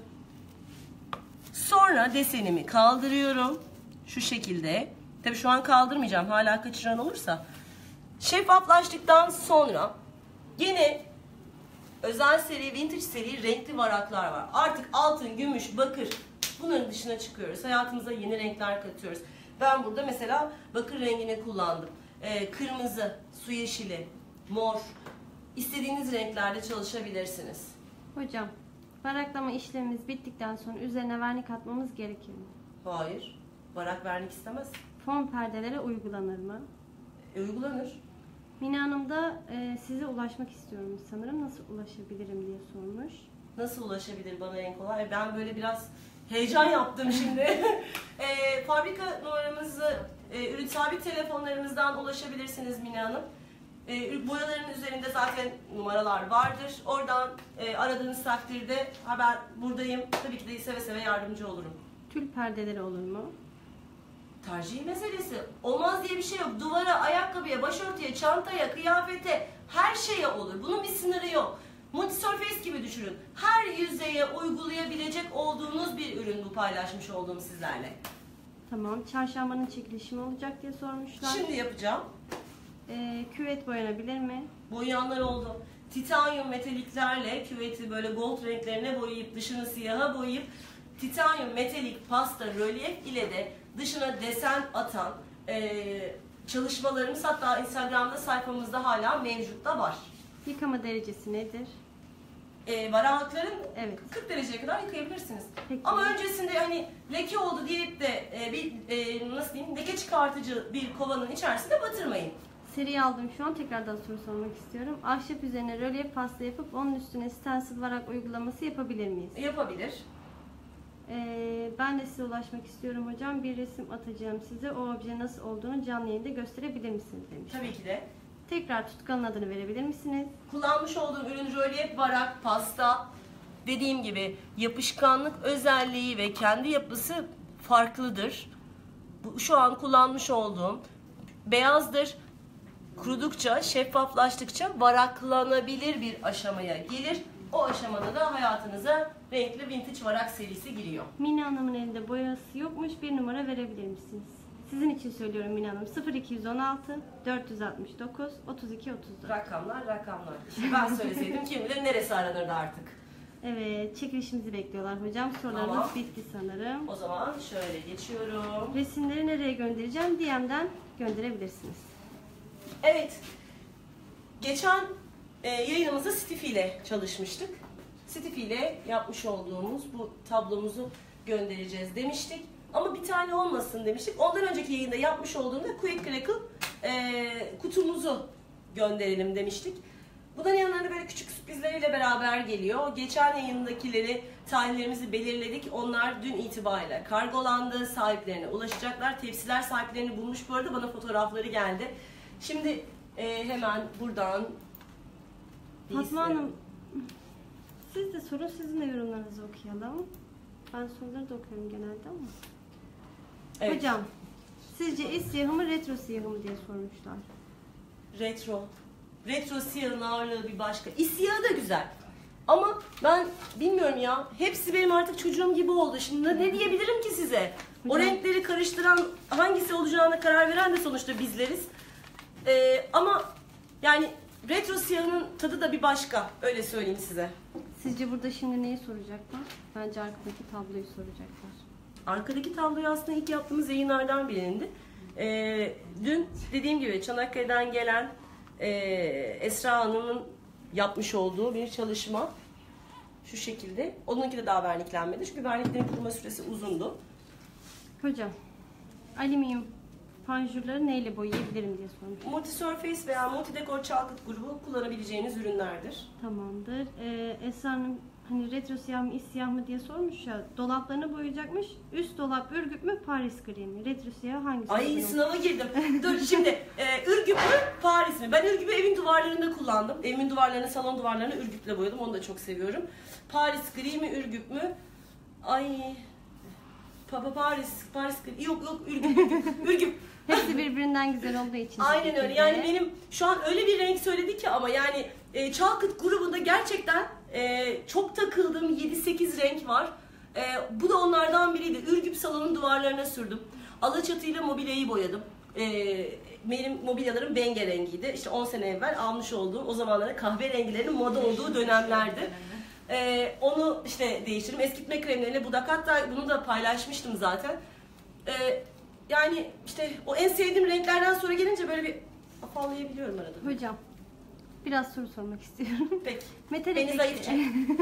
[SPEAKER 1] Sonra desenimi kaldırıyorum. Şu şekilde. Tabii şu an kaldırmayacağım. Hala kaçıran olursa. Şeffaflaştıktan sonra yine özel seri, vintage seri renkli varaklar var. Artık altın, gümüş, bakır bunların dışına çıkıyoruz. Hayatımıza yeni renkler katıyoruz. Ben burada mesela bakır rengini kullandım. Ee, kırmızı, su yeşili, mor. İstediğiniz renklerde çalışabilirsiniz.
[SPEAKER 4] Hocam, varaklama işlemimiz bittikten sonra üzerine vernik atmamız gerekir mi?
[SPEAKER 1] Hayır. Varak vernik istemez.
[SPEAKER 4] Fon perdelere uygulanır mı?
[SPEAKER 1] E, uygulanır.
[SPEAKER 4] Mine Hanım da e, size ulaşmak istiyorum sanırım. Nasıl ulaşabilirim diye sormuş.
[SPEAKER 1] Nasıl ulaşabilir bana en kolay? Ben böyle biraz heyecan yaptım şimdi. e, fabrika numaramızı, e, ürün sabit telefonlarımızdan ulaşabilirsiniz Mine Hanım. E, boyaların üzerinde zaten numaralar vardır. Oradan e, aradığınız takdirde haber buradayım. Tabii ki de seve seve yardımcı olurum.
[SPEAKER 4] Tül perdeleri olur mu?
[SPEAKER 1] Tercih meselesi. Olmaz diye bir şey yok. Duvara, ayakkabıya, başörtüye, çantaya, kıyafete, her şeye olur. Bunun bir sınırı yok. Multisurface gibi düşünün. Her yüzeye uygulayabilecek olduğunuz bir ürün bu paylaşmış olduğum sizlerle.
[SPEAKER 4] Tamam. Çarşambanın çekilişi mi olacak diye sormuşlar.
[SPEAKER 1] Şimdi yapacağım.
[SPEAKER 4] E, küvet boyanabilir mi?
[SPEAKER 1] Boyayanlar oldu. Titanyum metaliklerle küveti böyle gold renklerine boyayıp dışını siyaha boyayıp titanyum metalik pasta rölyef ile de dışına desen atan e, çalışmalarımız hatta Instagram'da sayfamızda hala mevcut da var.
[SPEAKER 4] Yıkama derecesi nedir?
[SPEAKER 1] E, varakların
[SPEAKER 4] Evet.
[SPEAKER 1] kırk dereceye kadar yıkayabilirsiniz.
[SPEAKER 4] Peki.
[SPEAKER 1] Ama öncesinde hani leke oldu deyip de e, bir e, nasıl diyeyim leke çıkartıcı bir kovanın içerisinde batırmayın.
[SPEAKER 4] Seri aldım şu an. Tekrardan soru sormak istiyorum. Ahşap üzerine rölyef pasta yapıp onun üstüne stencil varak uygulaması yapabilir miyiz?
[SPEAKER 1] Yapabilir.
[SPEAKER 4] Ee, ben de size ulaşmak istiyorum hocam. Bir resim atacağım size. O obje nasıl olduğunu canlı yayında gösterebilir misiniz demiş.
[SPEAKER 1] Tabii ki de.
[SPEAKER 4] Tekrar tutkalın adını verebilir misiniz?
[SPEAKER 1] Kullanmış olduğum ürün rölyef varak pasta. Dediğim gibi yapışkanlık özelliği ve kendi yapısı farklıdır. Bu şu an kullanmış olduğum beyazdır. Kurudukça, şeffaflaştıkça varaklanabilir bir aşamaya gelir. O aşamada da hayatınıza renkli vintage varak serisi giriyor.
[SPEAKER 4] Mine Hanım'ın elinde boyası yokmuş. Bir numara verebilir misiniz? Sizin için söylüyorum Mine Hanım. sıfır iki yüz on altı dört yüz altmış dokuz otuz iki otuz dört.
[SPEAKER 1] Rakamlar rakamlar. İşte ben söyleseydim kim bilir neresi aranırdı artık.
[SPEAKER 4] Evet, çekilişimizi bekliyorlar hocam. Sorularımız
[SPEAKER 1] Tamam.
[SPEAKER 4] bitti sanırım.
[SPEAKER 1] O zaman şöyle geçiyorum.
[SPEAKER 4] Resimleri nereye göndereceğim? D M'den gönderebilirsiniz.
[SPEAKER 1] Evet. Geçen e, yayınımızda Stiff ile çalışmıştık. Stiff ile yapmış olduğumuz bu tablomuzu göndereceğiz demiştik. Ama bir tane olmasın demiştik. Ondan önceki yayında yapmış olduğumda Quick Crackle e, kutumuzu gönderelim demiştik. Bunların yanlarında böyle küçük sürprizleriyle beraber geliyor. Geçen yayındakileri tarihlerimizi belirledik. Onlar dün itibariyle kargolandı. Sahiplerine ulaşacaklar. Tepsiler sahiplerini bulmuş bu arada. Bana fotoğrafları geldi. Şimdi e, hemen buradan
[SPEAKER 4] Fatma Hanım, siz de sorun, sizin de yorumlarınızı okuyalım. Ben soruları da okuyorum genelde ama.
[SPEAKER 1] Evet.
[SPEAKER 4] Hocam, sizce iç siyahı mı retro siyahı mı diye sormuşlar.
[SPEAKER 1] Retro. Retro siyahın ağırlığı bir başka. İç siyahı da güzel. Ama ben bilmiyorum ya. Hepsi benim artık çocuğum gibi oldu. Şimdi ne diyebilirim ki size? O
[SPEAKER 4] Hocam.
[SPEAKER 1] renkleri karıştıran, hangisi olacağına karar veren de sonuçta bizleriz. Ee, ama yani retro siyahının tadı da bir başka. Öyle söyleyeyim size.
[SPEAKER 4] Sizce burada şimdi neyi soracaklar? Bence arkadaki tabloyu soracaklar.
[SPEAKER 1] Arkadaki tabloyu aslında ilk yaptığımız yayınlardan biriydi. Ee, dün dediğim gibi Çanakkale'den gelen e, Esra Hanım'ın yapmış olduğu bir çalışma. Şu şekilde. Onunki de daha verniklenmedi. Çünkü verniklerin kuruma süresi uzundu.
[SPEAKER 4] Hocam, alüminyum panjurları neyle boyayabilirim diye sormuş.
[SPEAKER 1] Multi-Surface veya Multi-Decor Çalkıt grubu kullanabileceğiniz ürünlerdir.
[SPEAKER 4] Tamamdır. Ee, Esra Hanım hani retro siyah mı, iç siyah mı diye sormuş ya. Dolaplarını boyayacakmış. Üst dolap Ürgüp mü, Paris gri mi? Retro siyah hangisi?
[SPEAKER 1] Ay
[SPEAKER 4] uygun?
[SPEAKER 1] sınava girdim. Dur şimdi e, Ürgüp mü Paris mi? Ben Ürgüp'ü evin duvarlarında kullandım. Evimin duvarlarını, salon duvarlarını Ürgüp'le boyadım. Onu da çok seviyorum. Paris gri mi Ürgüp mü? Ay Papa Paris, Paris gri. Yok yok Ürgüp. Ürgüp. Ürgüp.
[SPEAKER 4] Hepsi birbirinden güzel olduğu için.
[SPEAKER 1] Aynen
[SPEAKER 4] tabii
[SPEAKER 1] öyle.
[SPEAKER 4] ki
[SPEAKER 1] Yani
[SPEAKER 4] de.
[SPEAKER 1] benim şu an öyle bir renk söyledi ki ama yani e, Çalkıt grubunda gerçekten e, çok takıldığım yedi sekiz renk var. E, bu da onlardan biriydi. Ürgüp salonun duvarlarına sürdüm. Alaçatıyla mobilyayı boyadım. E, benim mobilyalarım benge rengiydi. İşte on sene evvel almış olduğum, o zamanlara kahverengilerin moda olduğu dönemlerdi. E, onu işte değiştirdim. Eskitme kremleriyle budak, hatta bunu da paylaşmıştım zaten. E, Yani işte o en sevdiğim renklerden sonra gelince böyle bir afallayabiliyorum arada.
[SPEAKER 4] Hocam, biraz soru sormak istiyorum.
[SPEAKER 1] Peki.
[SPEAKER 4] Metal
[SPEAKER 1] Beni
[SPEAKER 4] efekti-
[SPEAKER 1] zayıfça.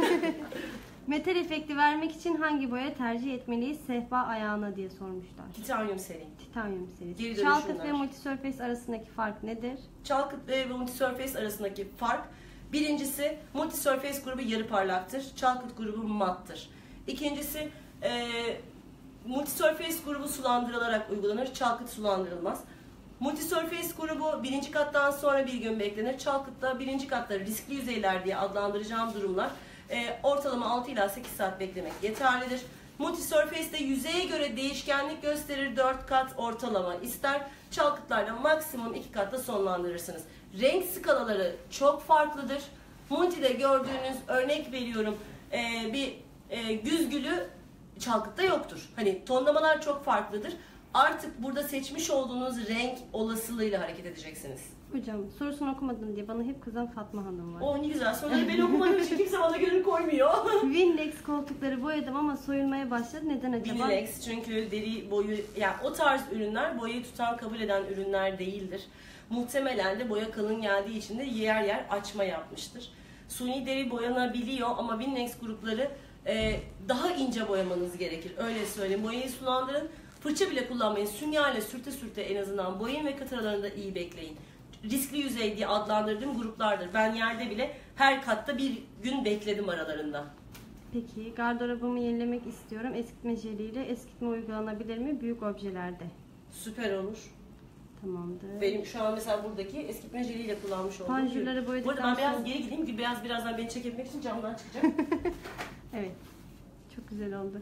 [SPEAKER 4] Metal efekti vermek için hangi boya tercih etmeliyiz sehpa ayağına diye sormuşlar.
[SPEAKER 1] Titanyum seri.
[SPEAKER 4] Titanyum serisi.
[SPEAKER 1] Geri
[SPEAKER 4] Çalkıt
[SPEAKER 1] dönüşümler.
[SPEAKER 4] ve multisurface arasındaki fark nedir?
[SPEAKER 1] Çalkıt ve Multi-Surface arasındaki fark. Birincisi Multi-Surface grubu yarı parlaktır. Çalkıt grubu mattır. İkincisi e, Multi-Surface grubu sulandırılarak uygulanır. Çalkıt sulandırılmaz. Multi-Surface grubu birinci kattan sonra bir gün beklenir. Çalkıtta birinci katta riskli yüzeyler diye adlandıracağım durumlar. E, ortalama altı ila sekiz saat beklemek yeterlidir. Multi-Surface'de yüzeye göre değişkenlik gösterir. dört kat ortalama ister. Çalkıtlarla maksimum iki katta sonlandırırsınız. Renk skalaları çok farklıdır. Multi'de gördüğünüz, örnek veriyorum, e, bir e, güz gülü Çalkıt'ta yoktur. Hani tonlamalar çok farklıdır. Artık burada seçmiş olduğunuz renk olasılığıyla hareket edeceksiniz.
[SPEAKER 4] Hocam sorusunu okumadın diye bana hep kızan Fatma Hanım var.
[SPEAKER 1] Oh ne güzel. Soruları ben okumadığım için kimse bana gönül koymuyor.
[SPEAKER 4] Winlex koltukları boyadım ama soyulmaya başladı. Neden acaba?
[SPEAKER 1] Winlex çünkü deri boyu, yani o tarz ürünler boyayı tutan, kabul eden ürünler değildir. Muhtemelen de boya kalın geldiği için de yer yer açma yapmıştır. Suni deri boyanabiliyor ama Winlex grupları e, daha ince boyamanız gerekir. Öyle söyleyeyim. Boyayı sulandırın. Fırça bile kullanmayın. Süngerle sürte sürte en azından boyayın ve kat aralarında iyi bekleyin. Riskli yüzey diye adlandırdığım gruplardır. Ben yerde bile her katta bir gün bekledim aralarında.
[SPEAKER 4] Peki gardırobumu yenilemek istiyorum. Eskitme jeliyle eskitme uygulanabilir mi büyük objelerde?
[SPEAKER 1] Süper olur.
[SPEAKER 4] Tamamdır.
[SPEAKER 1] Benim şu an mesela buradaki eskitme jeliyle kullanmış olduğum.
[SPEAKER 4] Panjurları
[SPEAKER 1] bir-
[SPEAKER 4] boyadıktan
[SPEAKER 1] Bu arada ben biraz
[SPEAKER 4] sonra-
[SPEAKER 1] geri gideyim. Gülbeyaz birazdan beni çekebilmek için camdan çıkacak.
[SPEAKER 4] Evet. Çok güzel oldu.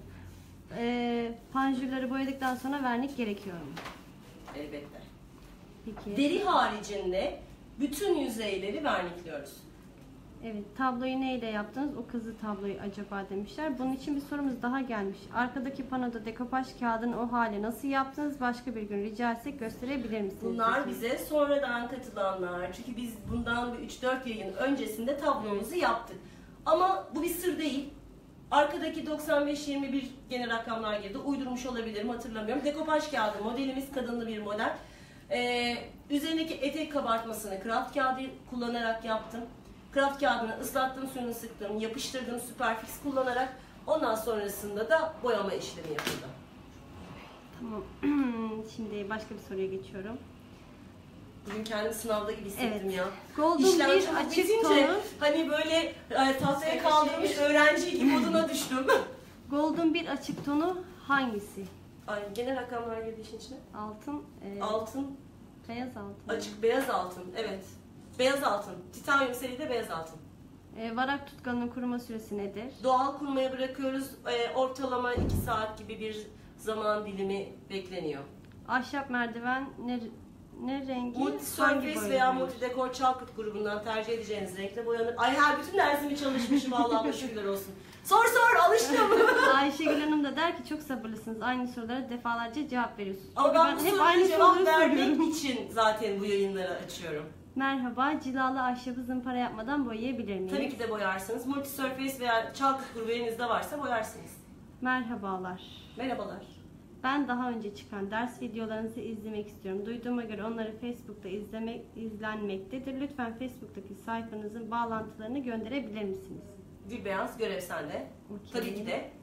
[SPEAKER 4] Ee, panjurları boyadıktan sonra vernik gerekiyor mu?
[SPEAKER 1] Elbette.
[SPEAKER 4] Peki.
[SPEAKER 1] Deri haricinde bütün yüzeyleri vernikliyoruz.
[SPEAKER 4] Evet. Tabloyu neyle yaptınız? O kızı tabloyu acaba demişler. Bunun için bir sorumuz daha gelmiş. Arkadaki panoda dekopaj kağıdını o hale nasıl yaptınız? Başka bir gün rica etsek gösterebilir misiniz?
[SPEAKER 1] Bunlar
[SPEAKER 4] Peki.
[SPEAKER 1] bize sonradan katılanlar. Çünkü biz bundan bir üç dört yayın öncesinde tablomuzu yaptık. Ama bu bir sır değil. Arkadaki doksan beş yirmi bir gene rakamlar girdi. Uydurmuş olabilirim, hatırlamıyorum. Dekopaj kağıdı modelimiz kadınlı bir model. Ee, üzerindeki etek kabartmasını kraft kağıdı kullanarak yaptım. Kraft kağıdını ıslattım, suyunu sıktım, yapıştırdım Superfix kullanarak. Ondan sonrasında da boyama işlemi yapıldı.
[SPEAKER 4] Tamam. Şimdi başka bir soruya geçiyorum.
[SPEAKER 1] Bugün kendimi sınavda gibi hissettim
[SPEAKER 4] Evet.
[SPEAKER 1] ya.
[SPEAKER 4] Golden
[SPEAKER 1] İşlem
[SPEAKER 4] bir
[SPEAKER 1] çabuk
[SPEAKER 4] açık
[SPEAKER 1] bitince
[SPEAKER 4] tonu.
[SPEAKER 1] hani böyle e, tahtaya kaldırmış öğrenci gibi moduna düştüm.
[SPEAKER 4] Golden bir açık tonu hangisi?
[SPEAKER 1] Ay, gene rakamlar girdi işin içine.
[SPEAKER 4] Altın, e,
[SPEAKER 1] Altın,
[SPEAKER 4] beyaz altın.
[SPEAKER 1] açık beyaz altın. Evet. Beyaz altın. Titanyum seride beyaz altın.
[SPEAKER 4] E, varak tutkalının kuruma süresi nedir?
[SPEAKER 1] Doğal kurumaya bırakıyoruz. E, ortalama iki saat gibi bir zaman dilimi bekleniyor.
[SPEAKER 4] Ahşap merdiven ne, ne rengi?
[SPEAKER 1] Multi
[SPEAKER 4] hangi
[SPEAKER 1] Surface
[SPEAKER 4] boyayla
[SPEAKER 1] veya
[SPEAKER 4] boyanır?
[SPEAKER 1] Multi Decor Chalkut grubundan tercih edeceğiniz renkle boyanır. Ay her bütün dersimi çalışmışım Allah'ıma şükürler olsun. Sor sor alıştım.
[SPEAKER 4] Ayşegül Hanım da der ki çok sabırlısınız. Aynı sorulara defalarca cevap veriyorsunuz.
[SPEAKER 1] Ama
[SPEAKER 4] Çünkü
[SPEAKER 1] ben bu
[SPEAKER 4] hep
[SPEAKER 1] soruya
[SPEAKER 4] aynı
[SPEAKER 1] cevap
[SPEAKER 4] soruları
[SPEAKER 1] vermek
[SPEAKER 4] soruyorum.
[SPEAKER 1] için zaten bu yayınları açıyorum.
[SPEAKER 4] Merhaba, cilalı ahşabı zımpara yapmadan boyayabilir miyiz?
[SPEAKER 1] Tabii ki de boyarsınız. Multi Surface veya Chalkut grubu elinizde varsa boyarsınız.
[SPEAKER 4] Merhabalar.
[SPEAKER 1] Merhabalar.
[SPEAKER 4] Ben daha önce çıkan ders videolarınızı izlemek istiyorum. Duyduğuma göre onları Facebook'ta izlemek, izlenmektedir. Lütfen Facebook'taki sayfanızın bağlantılarını gönderebilir misiniz?
[SPEAKER 1] Gül Beyaz görev sende.
[SPEAKER 4] Okey.
[SPEAKER 1] Tabii ki de.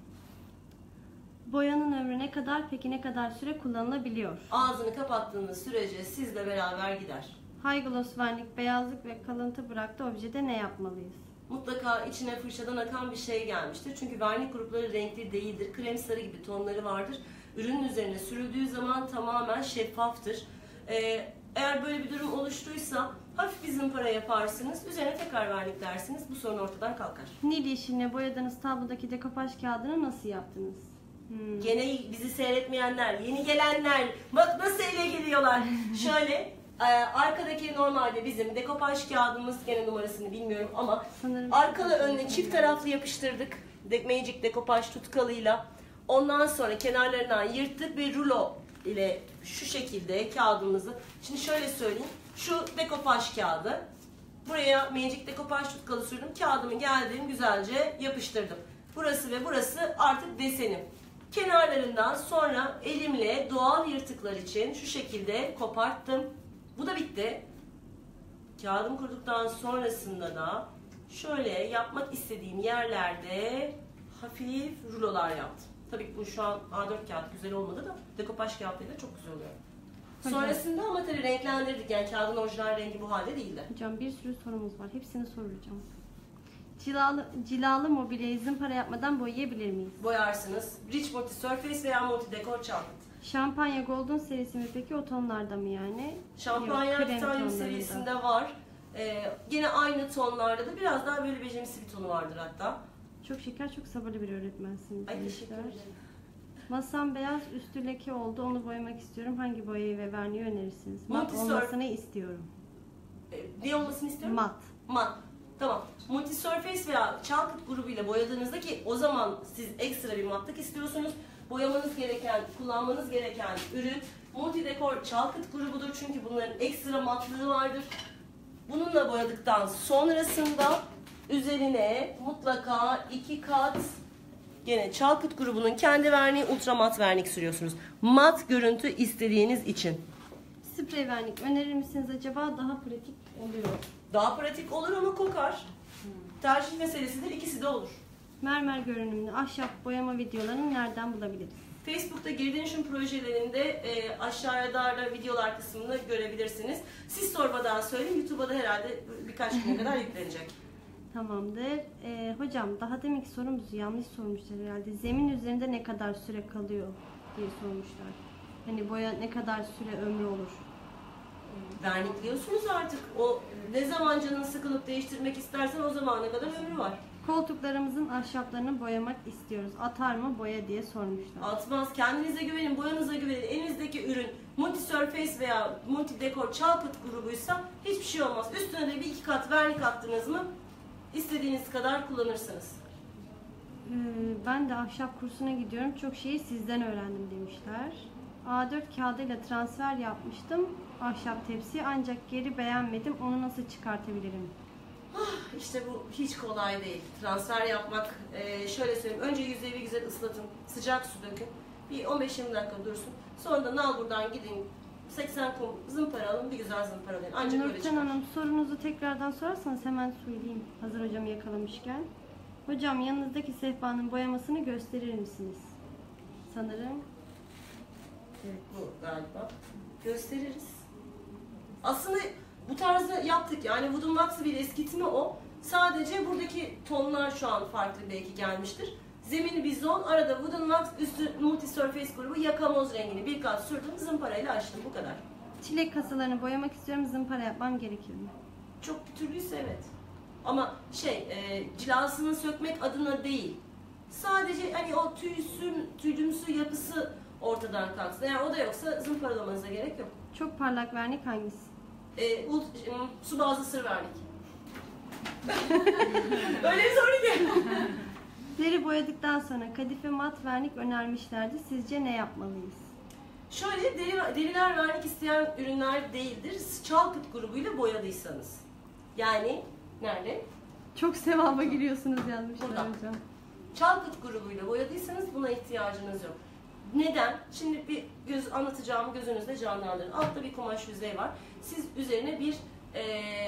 [SPEAKER 4] Boyanın ömrü ne kadar, peki ne kadar süre kullanılabiliyor?
[SPEAKER 1] Ağzını kapattığınız sürece sizle beraber gider.
[SPEAKER 4] High gloss vernik, beyazlık ve kalıntı bıraktı objede ne yapmalıyız?
[SPEAKER 1] Mutlaka içine fırçadan akan bir şey gelmiştir. Çünkü vernik grupları renkli değildir. Krem sarı gibi tonları vardır. Ürünün üzerine sürüldüğü zaman tamamen şeffaftır. Ee, eğer böyle bir durum oluştuysa hafif bir zımpara yaparsınız. Üzerine tekrar verniklersiniz. Bu sorun ortadan kalkar.
[SPEAKER 4] Nil yeşiline boyadığınız tablodaki dekopaj kağıdını nasıl yaptınız? Hmm.
[SPEAKER 1] Gene bizi seyretmeyenler, yeni gelenler, bak nasıl ele geliyorlar. Şöyle, e, arkadaki normalde bizim dekopaj kağıdımız, gene numarasını bilmiyorum ama
[SPEAKER 4] Sanırım
[SPEAKER 1] arkalı önüne çift taraflı yapıştırdık. De, Magic dekopaj tutkalıyla. Ondan sonra kenarlarından yırttık ve rulo ile şu şekilde kağıdımızı. Şimdi şöyle söyleyeyim. Şu dekopaj kağıdı. Buraya Magic dekopaj tutkalı sürdüm. Kağıdımı geldim güzelce yapıştırdım. Burası ve burası artık desenim. Kenarlarından sonra elimle doğal yırtıklar için şu şekilde koparttım. Bu da bitti. Kağıdımı kurduktan sonrasında da şöyle yapmak istediğim yerlerde hafif rulolar yaptım. Tabii bu şu an A dört kağıt güzel olmadı da dekopaj kağıtıyla çok güzel oluyor.
[SPEAKER 4] Hocam.
[SPEAKER 1] Sonrasında ama tabii renklendirdik. Yani kağıdın orijinal rengi bu halde değildi.
[SPEAKER 4] Hocam bir sürü sorumuz var. Hepsini soracağım. Cilalı, cilalı mobilyayı zımpara yapmadan boyayabilir miyiz?
[SPEAKER 1] Boyarsınız. Rich Multi Surface veya Multi Decor Chalkut.
[SPEAKER 4] Şampanya Golden serisi mi peki o tonlarda mı yani?
[SPEAKER 1] Şampanya
[SPEAKER 4] Yok, krem
[SPEAKER 1] Titanium
[SPEAKER 4] tonlarında.
[SPEAKER 1] serisinde var. Ee, yine aynı tonlarda da biraz daha böyle becimsi bir tonu vardır hatta.
[SPEAKER 4] Çok şeker, çok sabırlı bir öğretmensiniz.
[SPEAKER 1] Ay
[SPEAKER 4] demişler.
[SPEAKER 1] teşekkür ederim.
[SPEAKER 4] Masam beyaz, üstü leke oldu. Onu boyamak istiyorum. Hangi boyayı ve verniği önerirsiniz? Mat
[SPEAKER 1] Multi
[SPEAKER 4] olmasını istiyorum.
[SPEAKER 1] Ee, ne olmasını istiyorum?
[SPEAKER 4] Mat.
[SPEAKER 1] Mat. Tamam. Multi Surface veya Chalkut grubuyla boyadığınızda ki o zaman siz ekstra bir matlık istiyorsunuz. Boyamanız gereken, kullanmanız gereken ürün Multi Decor Chalkut grubudur. Çünkü bunların ekstra matlığı vardır. Bununla boyadıktan sonrasında üzerine mutlaka iki kat gene Chalkut grubunun kendi verniği ultra mat vernik sürüyorsunuz. Mat görüntü istediğiniz için.
[SPEAKER 4] Sprey vernik önerir misiniz acaba? Daha pratik oluyor.
[SPEAKER 1] Daha pratik olur ama kokar. Tercih meselesidir. İkisi de olur.
[SPEAKER 4] Mermer görünümlü ahşap boyama videolarını nereden bulabiliriz?
[SPEAKER 1] Facebook'ta geri dönüşüm projelerinde e, aşağıya da videolar kısmını görebilirsiniz. Siz sormadan söyleyin. YouTube'a da herhalde birkaç güne kadar yüklenecek.
[SPEAKER 4] Tamamdır. Ee, hocam daha deminki sorumuzu yanlış sormuşlar herhalde. Zemin üzerinde ne kadar süre kalıyor diye sormuşlar. Hani boya ne kadar süre ömrü olur?
[SPEAKER 1] Vernikliyorsunuz artık. O ne zaman canını sıkılıp değiştirmek istersen o zamana kadar ömrü var.
[SPEAKER 4] Koltuklarımızın ahşaplarını boyamak istiyoruz. Atar mı boya diye sormuşlar.
[SPEAKER 1] Atmaz. Kendinize güvenin, boyanıza güvenin. Elinizdeki ürün Multi Surface veya Multi Decor Chalkut grubuysa hiçbir şey olmaz. Üstüne de bir iki kat vernik attınız mı istediğiniz kadar kullanırsınız.
[SPEAKER 4] Ee, ben de ahşap kursuna gidiyorum. Çok şeyi sizden öğrendim demişler. A dört kağıdıyla transfer yapmıştım ahşap tepsiye ancak geri beğenmedim. Onu nasıl çıkartabilirim?
[SPEAKER 1] İşte bu hiç kolay değil. Transfer yapmak, e, şöyle söyleyeyim. Önce yüzeyi bir güzel ıslatın. Sıcak su dökün. Bir on beş yirmi dakika dursun. Sonra da nal buradan gidin. seksen kum zımpara alın. Bir güzel zımparalayın. Ancak öyle
[SPEAKER 4] Nurten
[SPEAKER 1] çıkar.
[SPEAKER 4] Hanım sorunuzu tekrardan sorarsanız hemen söyleyeyim. Hazır hocamı yakalamışken. Hocam yanınızdaki sehpanın boyamasını gösterir misiniz? Sanırım. Evet.
[SPEAKER 1] Bu galiba. Gösteririz. Aslında bu tarzda yaptık yani Wooden Wax'ı bir eskitme o. Sadece buradaki tonlar şu an farklı belki gelmiştir. Zemini bizon, arada Wooden Wax, üstü Multi Surface grubu yakamoz rengini bir kat sürdüm, zımparayla açtım, bu kadar.
[SPEAKER 4] Çilek kasalarını boyamak istiyorum. Zımpara yapmam gerekir mi?
[SPEAKER 1] Çok pütürlüyse evet. Ama şey, e, cilasını sökmek adına değil. Sadece hani o tüysün, tüylümsü yapısı ortadan kalksın. Eğer o da yoksa zımparalamanıza gerek yok.
[SPEAKER 4] Çok parlak vernik hangisi?
[SPEAKER 1] E, ult, su bazlı sır vernik. Öyle bir soru ki.
[SPEAKER 4] Deri boyadıktan sonra kadife mat vernik önermişlerdi. Sizce ne yapmalıyız?
[SPEAKER 1] Şöyle, deri, deriler vernik isteyen ürünler değildir. Chalkit grubuyla boyadıysanız. Yani nerede?
[SPEAKER 4] Çok sevaba giriyorsunuz yazmışlar
[SPEAKER 1] Burada.
[SPEAKER 4] hocam.
[SPEAKER 1] Chalkit grubuyla boyadıysanız buna ihtiyacınız yok. Neden? Şimdi bir göz anlatacağımı gözünüzde canlandırın. Altta bir kumaş yüzey var. Siz üzerine bir e,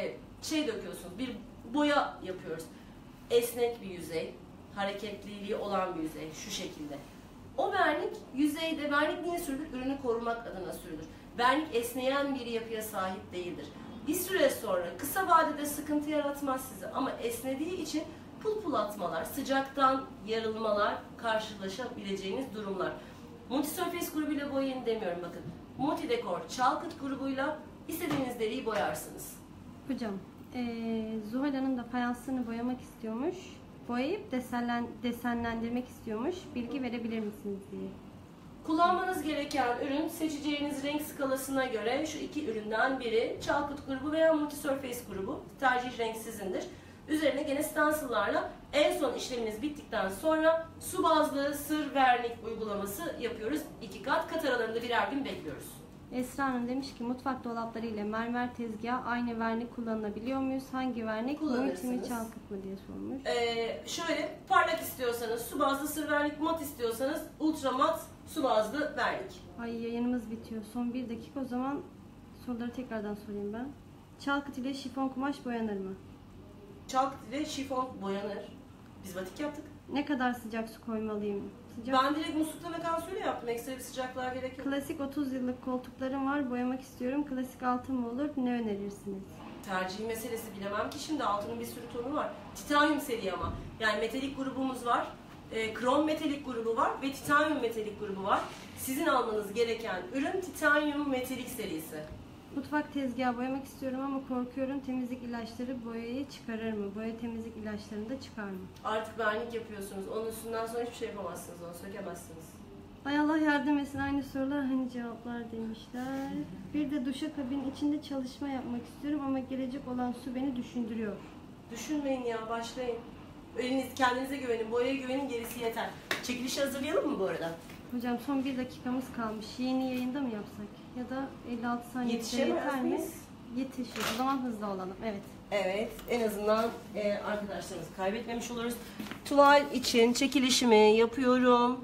[SPEAKER 1] şey döküyorsunuz. Bir boya yapıyoruz. Esnek bir yüzey, hareketliliği olan bir yüzey şu şekilde. O vernik yüzeyde, vernik niye sürülür? Ürünü korumak adına sürülür. Vernik esneyen bir yapıya sahip değildir. Bir süre sonra kısa vadede sıkıntı yaratmaz size ama esnediği için pul pul atmalar, sıcaktan yarılmalar karşılaşabileceğiniz durumlar. Multi Surface grubuyla boyayın demiyorum bakın. Multi Decor, Chalkit grubuyla istediğiniz deriyi boyarsınız.
[SPEAKER 4] Hocam, ee, Zuhal Hanım da fayanslarını boyamak istiyormuş. Boyayıp desenlen, desenlendirmek istiyormuş. Bilgi verebilir misiniz diye.
[SPEAKER 1] Kullanmanız gereken ürün seçeceğiniz renk skalasına göre şu iki üründen biri Chalkit grubu veya Multi Surface grubu. Tercih renk sizindir. Üzerine gene stencil'larla en son işleminiz bittikten sonra su bazlı sır vernik uygulaması yapıyoruz. İki kat. Kat aralarında birer gün bekliyoruz.
[SPEAKER 4] Esra Hanım demiş ki mutfak dolapları ile mermer tezgahı aynı vernik kullanabiliyor muyuz? Hangi vernik? Multi mi Chalkit mı diye sormuş.
[SPEAKER 1] Ee, şöyle parlak istiyorsanız su bazlı sır vernik, mat istiyorsanız ultra mat su bazlı vernik.
[SPEAKER 4] Ay yayınımız bitiyor. Son bir dakika, o zaman soruları tekrardan sorayım ben. Chalkit ile şifon kumaş boyanır mı?
[SPEAKER 1] Chalkit ile şifon boyanır. Biz batik yaptık.
[SPEAKER 4] Ne kadar sıcak su koymalıyım? Sıcak.
[SPEAKER 1] Ben direkt muslukla ve kansuyla yaptım. Ekstra bir sıcaklığa gerek yok.
[SPEAKER 4] Klasik otuz yıllık koltuklarım var. Boyamak istiyorum. Klasik altın mı olur? Ne önerirsiniz?
[SPEAKER 1] Tercih meselesi bilemem ki şimdi altının bir sürü tonu var. Titanyum seri ama. Yani metalik grubumuz var. E, krom metalik grubu var ve titanyum metalik grubu var. Sizin almanız gereken ürün titanyum metalik serisi.
[SPEAKER 4] Mutfak tezgahı boyamak istiyorum ama korkuyorum temizlik ilaçları boyayı çıkarır mı? Boya temizlik ilaçlarını da çıkar mı?
[SPEAKER 1] Artık vernik yapıyorsunuz. Onun üstünden sonra hiçbir şey yapamazsınız. Onu sökemezsiniz.
[SPEAKER 4] Ay Allah yardım etsin, aynı sorular hani cevaplar demişler. Bir de duşakabin içinde çalışma yapmak istiyorum ama gelecek olan su beni düşündürüyor.
[SPEAKER 1] Düşünmeyin ya, başlayın. Eliniz, kendinize güvenin, boyaya güvenin, gerisi yeter. Çekilişi hazırlayalım mı bu arada?
[SPEAKER 4] Hocam son bir dakikamız kalmış. Yeni yayında mı yapsak? Ya da elli altı saniye
[SPEAKER 1] Yetişemez
[SPEAKER 4] yeter mi?
[SPEAKER 1] miyiz?
[SPEAKER 4] Yetişir. O zaman hızlı olalım. Evet.
[SPEAKER 1] Evet, en azından e, arkadaşlarımızı kaybetmemiş oluruz. Tuval için çekilişimi yapıyorum.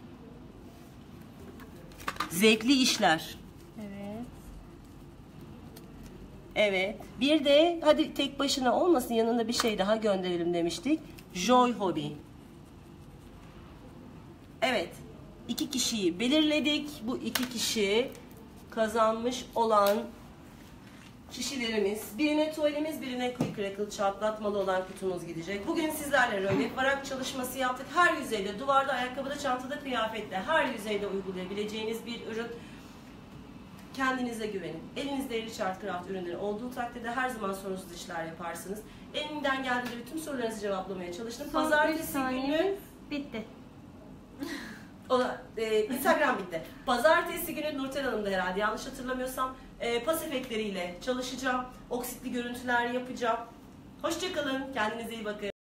[SPEAKER 1] Zevkli işler.
[SPEAKER 4] Evet.
[SPEAKER 1] Evet. Bir de hadi tek başına olmasın, yanında bir şey daha gönderelim demiştik. Joy Hobby. Evet. İki kişiyi belirledik. Bu iki kişi kazanmış olan kişilerimiz. Birine tuvalimiz, birine Quick Crackle çatlatmalı olan kutumuz gidecek. Bugün sizlerle rölyef varak çalışması yaptık. Her yüzeyde, duvarda, ayakkabıda, çantada, kıyafette, her yüzeyde uygulayabileceğiniz bir ürün. Kendinize güvenin. Elinizde Richard Craft ürünleri olduğu takdirde her zaman sorunsuz işler yaparsınız. Elimden geldiğince bütün sorularınızı cevaplamaya çalıştım.
[SPEAKER 4] Son üç
[SPEAKER 1] Pazartesi
[SPEAKER 4] saniye
[SPEAKER 1] günü
[SPEAKER 4] bitti.
[SPEAKER 1] o, e, Instagram bitti. Pazartesi günü Nurten Hanım'da herhalde yanlış hatırlamıyorsam e, pas efektleriyle çalışacağım. Oksitli görüntüler yapacağım. Hoşçakalın. Kendinize iyi bakın.